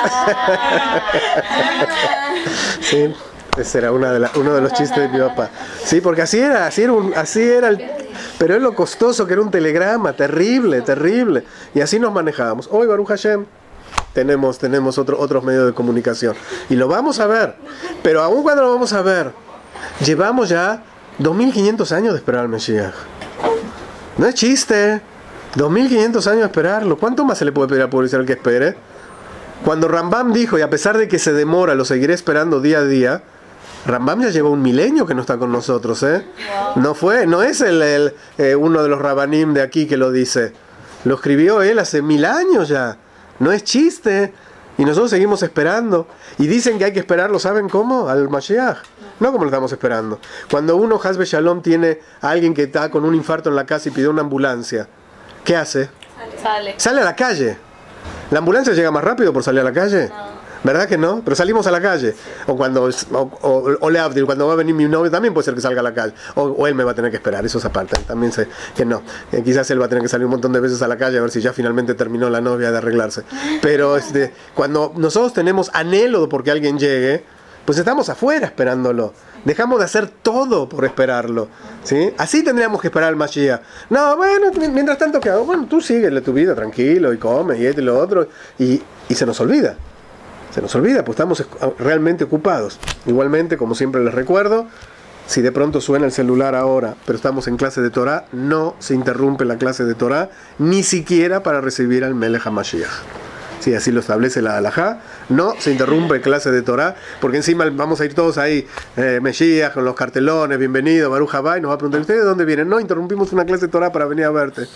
Sí, ese era una de la, uno de los chistes de mi papá. Sí, porque así era, así era, un, así era el, pero es lo costoso que era un telegrama, terrible, terrible. Y así nos manejábamos. Hoy, Baruch Hashem, tenemos, tenemos otro, otros medios de comunicación. Y lo vamos a ver. Pero aún cuando lo vamos a ver, llevamos ya dos mil quinientos años de esperar al Mesías. No es chiste. dos mil quinientos años de esperarlo. ¿Cuánto más se le puede pedir al pueblo Israel que espere? Cuando Rambam dijo: y a pesar de que se demora, lo seguiré esperando día a día. Rambam ya lleva un milenio que no está con nosotros, ¿eh? Wow. No fue, no es el, el eh, uno de los rabanim de aquí que lo dice. Lo escribió él hace mil años ya. No es chiste. Y nosotros seguimos esperando. Y dicen que hay que esperarlo, ¿saben cómo? Al Mashiach. No como lo estamos esperando. Cuando uno, Hasbe Shalom, tiene a alguien que está con un infarto en la casa y pide una ambulancia, ¿qué hace? Sale. Sale a la calle. ¿La ambulancia llega más rápido por salir a la calle? No. ¿Verdad que no? Pero salimos a la calle. O cuando, o, o, o le Abdil, cuando va a venir mi novio también puede ser que salga a la calle. O, o él me va a tener que esperar, eso es aparte. También sé que no. Eh, quizás él va a tener que salir un montón de veces a la calle a ver si ya finalmente terminó la novia de arreglarse. Pero este, cuando nosotros tenemos anhelo porque alguien llegue, pues estamos afuera esperándolo. Dejamos de hacer todo por esperarlo, ¿sí? Así tendríamos que esperar al Mashiach. No, bueno, mientras tanto, ¿qué hago? Bueno, tú síguele tu vida tranquilo y come y esto y lo otro. Y, y se nos olvida. Se nos olvida, pues estamos realmente ocupados. Igualmente, como siempre les recuerdo, si de pronto suena el celular ahora, pero estamos en clase de Torah, no se interrumpe la clase de Torah, ni siquiera para recibir al Melech HaMashiach. Sí, así lo establece la halajá. No se interrumpe clase de Torah, porque encima vamos a ir todos ahí, eh, Mesías, con los cartelones, bienvenido, Baruch Haba, y nos va a preguntar: ¿ustedes de dónde vienen? No, interrumpimos una clase de Torah para venir a verte.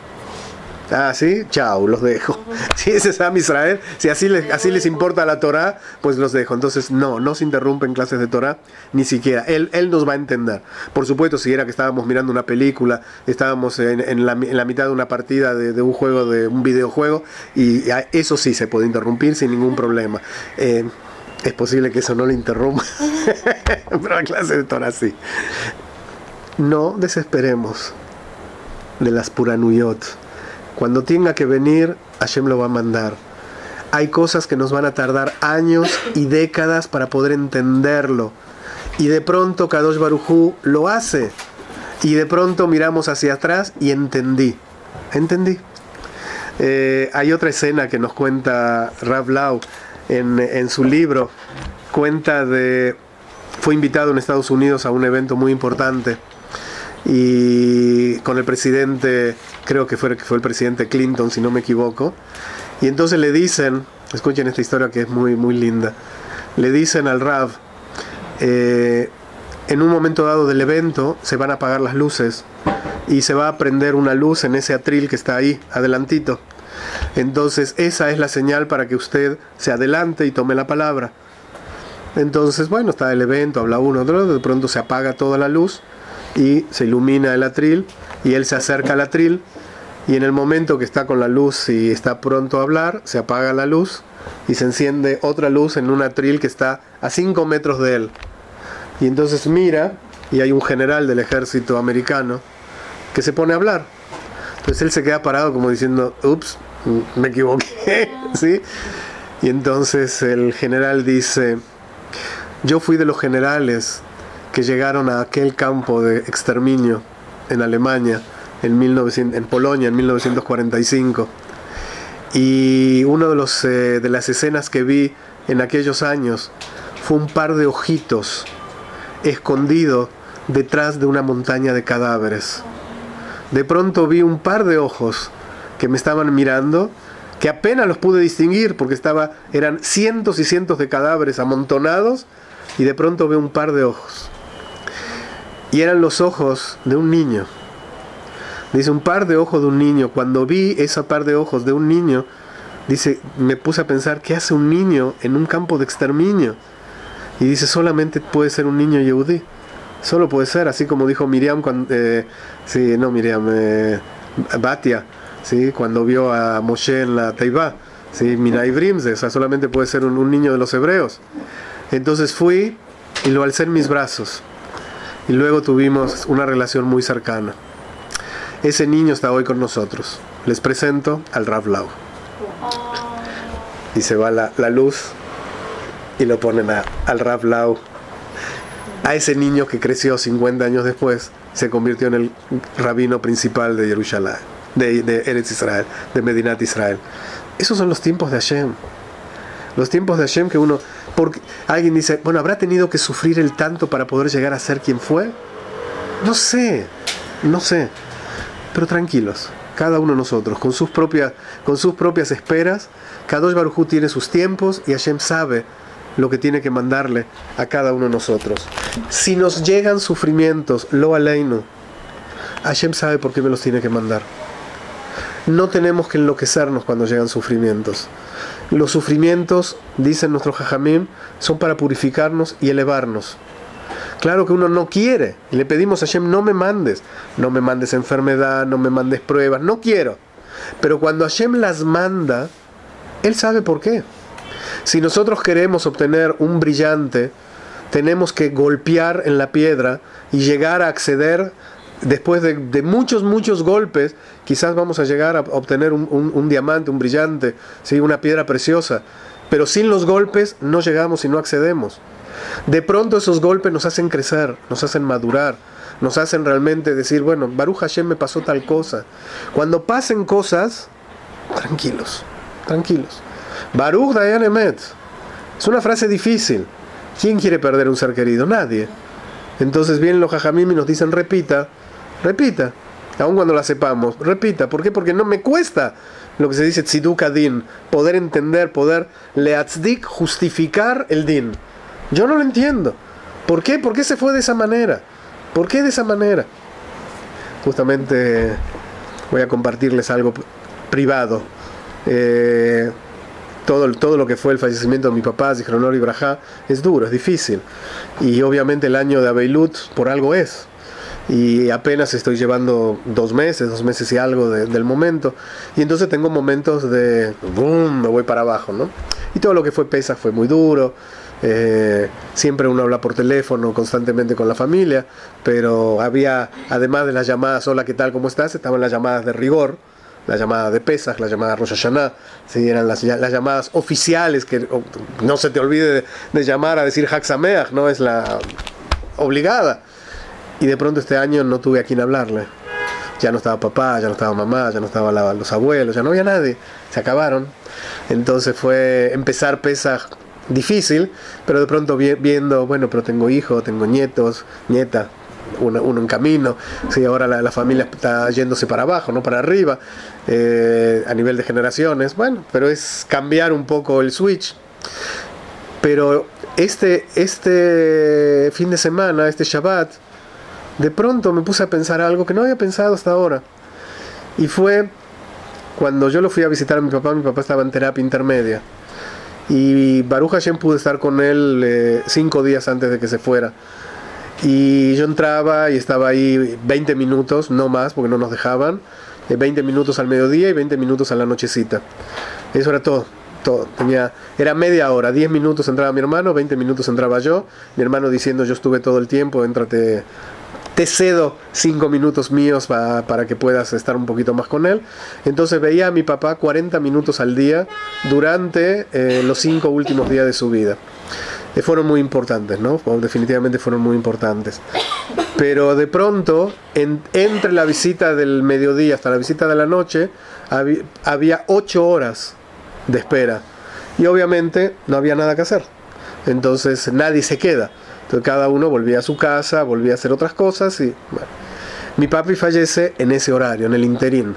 Ah, sí, chao, los dejo. Si ese es Am Israel, si así les, así les importa la Torah, pues los dejo. Entonces, no, no se interrumpen clases de Torah, ni siquiera. Él, él nos va a entender. Por supuesto, si era que estábamos mirando una película, estábamos en, en, la, en la mitad de una partida de, de un juego, de un videojuego, y eso sí se puede interrumpir sin ningún problema. Eh, es posible que eso no le interrumpa, pero la clase de Torah sí. No desesperemos de las puranuyot. Cuando tenga que venir, Hashem lo va a mandar. Hay cosas que nos van a tardar años y décadas para poder entenderlo. Y de pronto Kadosh Baruj Hu lo hace. Y de pronto miramos hacia atrás y entendí. Entendí. Eh, hay otra escena que nos cuenta Rav Lau en, en su libro, cuenta de... Fue invitado en Estados Unidos a un evento muy importante y con el presidente, creo que fue, que fue el presidente Clinton, si no me equivoco, y entonces le dicen, escuchen esta historia que es muy, muy linda, le dicen al Rav, eh, en un momento dado del evento se van a apagar las luces y se va a prender una luz en ese atril que está ahí, adelantito. Entonces esa es la señal para que usted se adelante y tome la palabra. Entonces, bueno, está el evento, habla uno, de pronto se apaga toda la luz y se ilumina el atril y él se acerca al atril y en el momento que está con la luz y está pronto a hablar, se apaga la luz y se enciende otra luz en un atril que está a cinco metros de él. Y entonces mira y hay un general del ejército americano que se pone a hablar. Entonces él se queda parado como diciendo, ups, me equivoqué, ¿sí? Y entonces el general dice, yo fui de los generales que llegaron a aquel campo de exterminio en Alemania, en, mil novecientos, en Polonia, en mil novecientos cuarenta y cinco. Y una de, los, eh, de las escenas que vi en aquellos años fue un par de ojitos escondido detrás de una montaña de cadáveres. De pronto vi un par de ojos que me estaban mirando, que apenas los pude distinguir porque estaba, eran cientos y cientos de cadáveres amontonados, y de pronto veo un par de ojos. Y eran los ojos de un niño. Dice, un par de ojos de un niño. Cuando vi esa par de ojos de un niño, dice, me puse a pensar, ¿qué hace un niño en un campo de exterminio? Y dice, solamente puede ser un niño yehudí. Solo puede ser, así como dijo Miriam, cuando, eh, sí, no Miriam, eh, Batia, ¿sí? Cuando vio a Moshe en la Teibá, ¿sí? Minay Brimze, o sea, solamente puede ser un, un niño de los hebreos. Entonces fui y lo alcé en mis brazos. Y luego tuvimos una relación muy cercana. Ese niño está hoy con nosotros. Les presento al Rav Lau. Y se va la, la luz y lo ponen a, al Rav Lau. A ese niño que creció cincuenta años después, se convirtió en el rabino principal de Jerusalén, de, de Eretz Israel, de Medinat Israel. Esos son los tiempos de Hashem. Los tiempos de Hashem que uno... Porque alguien dice, bueno, ¿habrá tenido que sufrir el tanto para poder llegar a ser quien fue? No sé, no sé. Pero tranquilos, cada uno de nosotros, con sus propias, con sus propias esperas, Kadosh Baruj Hu tiene sus tiempos y Hashem sabe lo que tiene que mandarle a cada uno de nosotros. Si nos llegan sufrimientos, lo aleinu, Hashem sabe por qué me los tiene que mandar. No tenemos que enloquecernos cuando llegan sufrimientos. Los sufrimientos, dicen nuestros jajamim, son para purificarnos y elevarnos. Claro que uno no quiere, y le pedimos a Hashem, no me mandes, no me mandes enfermedad, no me mandes pruebas, no quiero. Pero cuando Hashem las manda, Él sabe por qué. Si nosotros queremos obtener un brillante, tenemos que golpear en la piedra y llegar a acceder. Después de, de muchos, muchos golpes, quizás vamos a llegar a obtener un, un, un diamante, un brillante, ¿sí? Una piedra preciosa. Pero sin los golpes no llegamos y no accedemos. De pronto esos golpes nos hacen crecer, nos hacen madurar, nos hacen realmente decir, bueno, Baruch Hashem me pasó tal cosa. Cuando pasen cosas, tranquilos, tranquilos. Baruch Dayan Emet. Es una frase difícil. ¿Quién quiere perder un ser querido? Nadie. Entonces vienen los jajamim y nos dicen, repita, repita, aun cuando la sepamos, repita. ¿Por qué? Porque no me cuesta lo que se dice tziduk adin, poder entender, poder leatzdik, justificar el din. Yo no lo entiendo. ¿Por qué? ¿Por qué se fue de esa manera? ¿Por qué de esa manera? Justamente voy a compartirles algo privado. Eh, todo, todo lo que fue el fallecimiento de mi papá, Zichronor y Brajá, es duro, es difícil. Y obviamente el año de Abeilut por algo es. Y apenas estoy llevando dos meses, dos meses y algo de, del momento. Y entonces tengo momentos de boom, me voy para abajo, ¿no? Y todo lo que fue Pesaj fue muy duro. Eh, siempre uno habla por teléfono constantemente con la familia, pero había, además de las llamadas, hola, ¿qué tal? ¿Cómo estás? Estaban las llamadas de rigor, la llamada de Pesaj, la llamada Rosh Hashanah, ¿sí? Eran las, las llamadas oficiales, que no se te olvide de, de llamar a decir Hag Sameach, no es la obligada. Y de pronto este año no tuve a quien hablarle. Ya no estaba papá, ya no estaba mamá, ya no estaban la, los abuelos, ya no había nadie, se acabaron. Entonces fue empezar Pesaj difícil, pero de pronto vi, viendo, bueno, pero tengo hijos, tengo nietos, nieta, uno, uno en camino, sí, ahora la, la familia está yéndose para abajo, no para arriba, eh, a nivel de generaciones, bueno, pero es cambiar un poco el switch. Pero este, este fin de semana, este Shabbat, de pronto me puse a pensar algo que no había pensado hasta ahora. Y fue cuando yo lo fui a visitar a mi papá, mi papá estaba en terapia intermedia. Y Baruch Hashem pude estar con él eh, cinco días antes de que se fuera. Y yo entraba y estaba ahí veinte minutos, no más, porque no nos dejaban. Eh, veinte minutos al mediodía y veinte minutos a la nochecita. Eso era todo. Todo. Tenía, era media hora, diez minutos entraba mi hermano, veinte minutos entraba yo, mi hermano diciendo yo estuve todo el tiempo, éntrate, te cedo cinco minutos míos pa, para que puedas estar un poquito más con él. Entonces veía a mi papá cuarenta minutos al día durante eh, los cinco últimos días de su vida. Eh, fueron muy importantes, ¿no? Definitivamente fueron muy importantes. Pero de pronto, en, entre la visita del mediodía hasta la visita de la noche, había, había ocho horas de espera, y obviamente no había nada que hacer, entonces nadie se queda, entonces cada uno volvía a su casa, volvía a hacer otras cosas, y bueno, mi papi fallece en ese horario, en el interín,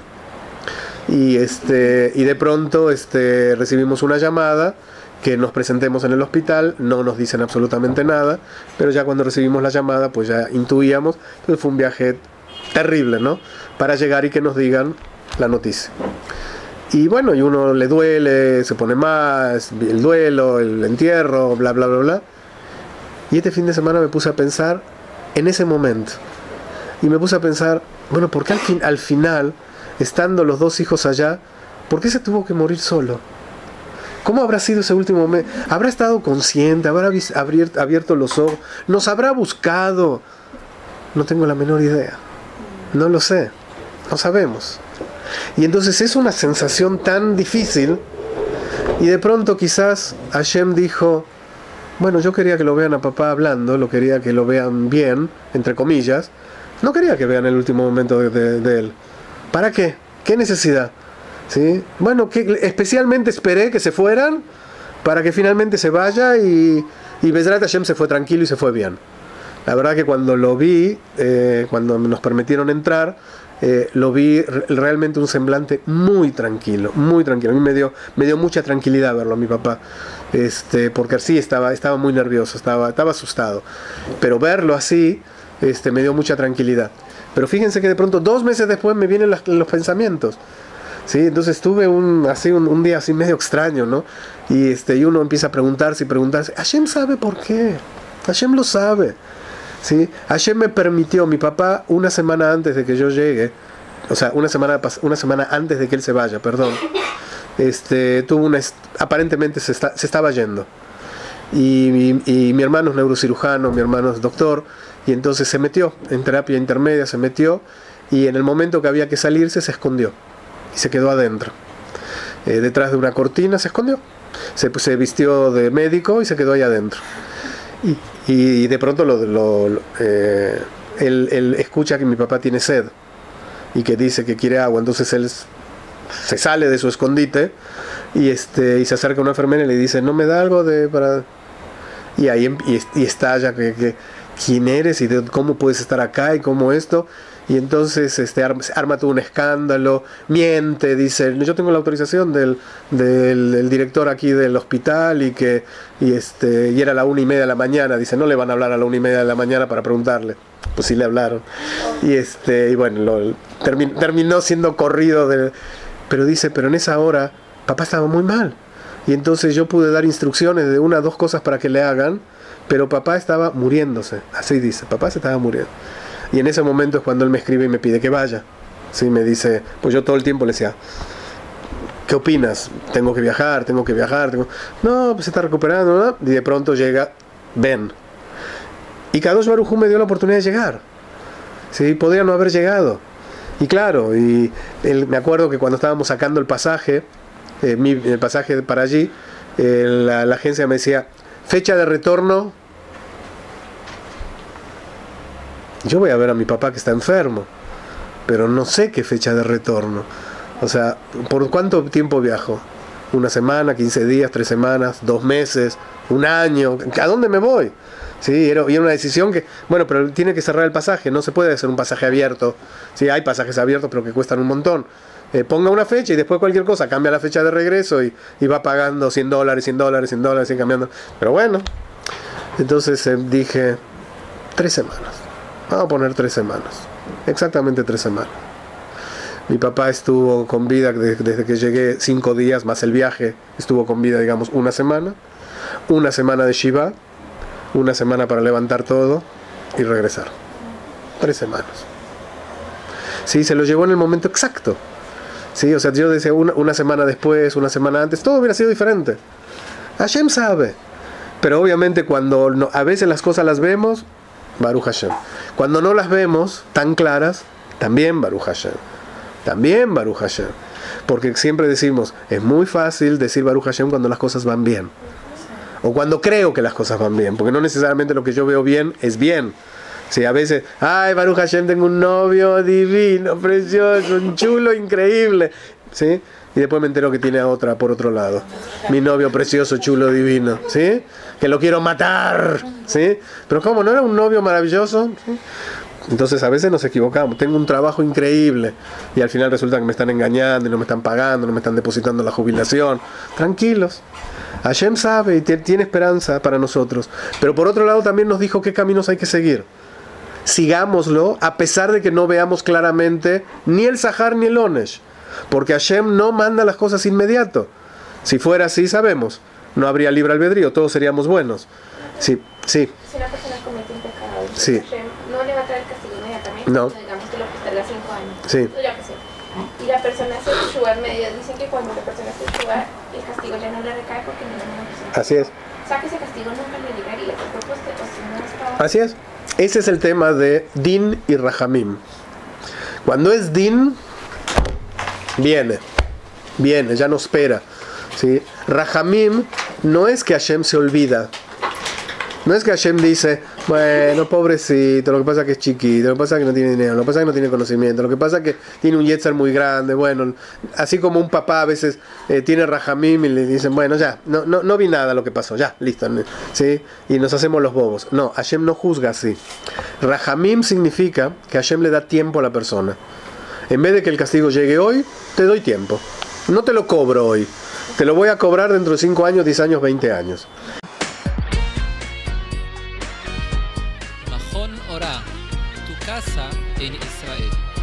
y este y de pronto este recibimos una llamada que nos presentemos en el hospital, no nos dicen absolutamente nada, pero ya cuando recibimos la llamada pues ya intuíamos. Entonces fue un viaje terrible, ¿no? Para llegar y que nos digan la noticia. Y bueno, y uno le duele, se pone más, el duelo, el entierro, bla, bla, bla, bla. Y este fin de semana me puse a pensar en ese momento. Y me puse a pensar, bueno, ¿por qué al, fin, al final, estando los dos hijos allá, por qué se tuvo que morir solo? ¿Cómo habrá sido ese último mes? ¿Habrá estado consciente? ¿Habrá abierto, abierto los ojos? ¿Nos habrá buscado? No tengo la menor idea. No lo sé. No sabemos. Y entonces es una sensación tan difícil, y de pronto quizás Hashem dijo, bueno, yo quería que lo vean a papá hablando, lo quería que lo vean bien, entre comillas, no quería que vean el último momento de, de, de él. ¿Para qué? ¿Qué necesidad? ¿Sí? Bueno, que especialmente esperé que se fueran para que finalmente se vaya, y, y Bezrat Hashem se fue tranquilo y se fue bien. La verdad que cuando lo vi, eh, cuando nos permitieron entrar, Eh, lo vi realmente un semblante muy tranquilo, muy tranquilo. A mí me dio, me dio mucha tranquilidad verlo a mi papá, este, porque sí estaba, estaba muy nervioso, estaba, estaba asustado. Pero verlo así, este, me dio mucha tranquilidad. Pero fíjense que de pronto, dos meses después, me vienen los, los pensamientos. ¿Sí? Entonces tuve un, así, un, un día así medio extraño, ¿no? Y, este, y uno empieza a preguntarse y preguntarse, Hashem sabe por qué, Hashem lo sabe. ¿Sí? Hashem me permitió, mi papá, una semana antes de que yo llegue, o sea, una semana, una semana antes de que él se vaya, perdón, este, tuvo una, aparentemente se, está, se estaba yendo. Y, y, y mi hermano es neurocirujano, mi hermano es doctor, y entonces se metió en terapia intermedia, se metió, y en el momento que había que salirse se escondió, y se quedó adentro. Eh, detrás de una cortina se escondió, se, se vistió de médico y se quedó ahí adentro. Y, y de pronto lo, lo, lo, eh, él, él escucha que mi papá tiene sed y que dice que quiere agua, entonces él se sale de su escondite y, este, y se acerca a una enfermera y le dice, ¿no me da algo de para...? Y ahí y, y estalla que, que quién eres y de, cómo puedes estar acá y cómo esto. Y entonces este, arma, arma todo un escándalo, miente, dice, yo tengo la autorización del, del, del director aquí del hospital y que y este y era la una y media de la mañana, dice, no le van a hablar a la una y media de la mañana para preguntarle. Pues sí le hablaron. Y este y bueno, lo, termin, terminó siendo corrido, de, pero dice, pero en esa hora papá estaba muy mal. Y entonces yo pude dar instrucciones de una o dos cosas para que le hagan, pero papá estaba muriéndose, así dice, papá se estaba muriendo. Y en ese momento es cuando él me escribe y me pide que vaya. ¿Sí? Me dice, pues yo todo el tiempo le decía, ¿qué opinas? Tengo que viajar, tengo que viajar. Tengo... No, pues se está recuperando, ¿no? Y de pronto llega, ven. Y Kadosh Baruj Hu me dio la oportunidad de llegar. ¿Sí? Podría no haber llegado. Y claro, y él, me acuerdo que cuando estábamos sacando el pasaje, eh, mi, el pasaje para allí, eh, la, la agencia me decía, fecha de retorno. Yo voy a ver a mi papá que está enfermo. pero no sé qué fecha de retorno. O sea, ¿por cuánto tiempo viajo? ¿Una semana, quince días, tres semanas, dos meses, un año? ¿A dónde me voy? Sí, era, era una decisión que, bueno, pero tiene que cerrar el pasaje, no se puede hacer un pasaje abierto. Sí, hay pasajes abiertos, pero que cuestan un montón. Eh, ponga una fecha y después cualquier cosa, cambia la fecha de regreso y, y va pagando cien dólares, cien dólares, cien dólares, y cambiando. Pero bueno, entonces eh, dije, tres semanas. Vamos a poner tres semanas. Exactamente tres semanas. Mi papá estuvo con vida desde, desde que llegué, cinco días más el viaje. Estuvo con vida, digamos, una semana. Una semana de Shiva. Una semana para levantar todo y regresar. Tres semanas. Sí, se lo llevó en el momento exacto. Sí, o sea, yo decía una, una semana después, una semana antes, todo hubiera sido diferente. Hashem sabe. Pero obviamente cuando no, a veces las cosas las vemos, Baruch Hashem. Cuando no las vemos tan claras, también Baruch Hashem. También Baruch Hashem. Porque siempre decimos, es muy fácil decir Baruch Hashem cuando las cosas van bien. O cuando creo que las cosas van bien. Porque no necesariamente lo que yo veo bien es bien. Sí, a veces, ay, Baruch Hashem, tengo un novio divino, precioso, un chulo, increíble. ¿Sí? Y después me entero que tiene a otra por otro lado. Mi novio precioso, chulo, divino. ¿Sí? Que lo quiero matar. ¿Sí? Pero ¿cómo? ¿No era un novio maravilloso? ¿Sí? Entonces a veces nos equivocamos. Tengo un trabajo increíble y al final resulta que me están engañando y no me están pagando, no me están depositando la jubilación. Tranquilos. Hashem sabe y tiene esperanza para nosotros. Pero por otro lado también nos dijo qué caminos hay que seguir. Sigámoslo a pesar de que no veamos claramente ni el Sahar ni el Onesh. Porque Hashem no manda las cosas inmediato. Si fuera así, sabemos, no habría libre albedrío, todos seríamos buenos. Sí, sí. Si una persona comete un pecado, sí. Hashem no le va a traer el castigo inmediatamente, no. Digamos que lo posterga cinco años. Sí. Yo que sé. Y la persona hace teshuva en medio. Dicen que cuando la persona hace teshuva, el castigo ya no le recae porque no es una persona. Así es. O sea que ese castigo nunca le llegaría. Pues, si no estaba... Así es. Ese es el tema de Din y Rahamim. Cuando es Din, viene, viene, ya no espera. ¿Sí? Rahamim no es que Hashem se olvida. No es que Hashem dice, bueno, pobrecito, lo que pasa es que es chiquito, lo que pasa es que no tiene dinero, lo que pasa es que no tiene conocimiento, lo que pasa es que tiene un yetzer muy grande, bueno, así como un papá a veces eh, tiene Rahamim y le dicen, bueno, ya, no, no, no vi nada lo que pasó, ya, listo, ¿sí? Y nos hacemos los bobos. No, Hashem no juzga así. Rahamim significa que Hashem le da tiempo a la persona. En vez de que el castigo llegue hoy, te doy tiempo. No te lo cobro hoy, te lo voy a cobrar dentro de cinco años, diez años, veinte años. Mahon Ora, tu casa en Israel.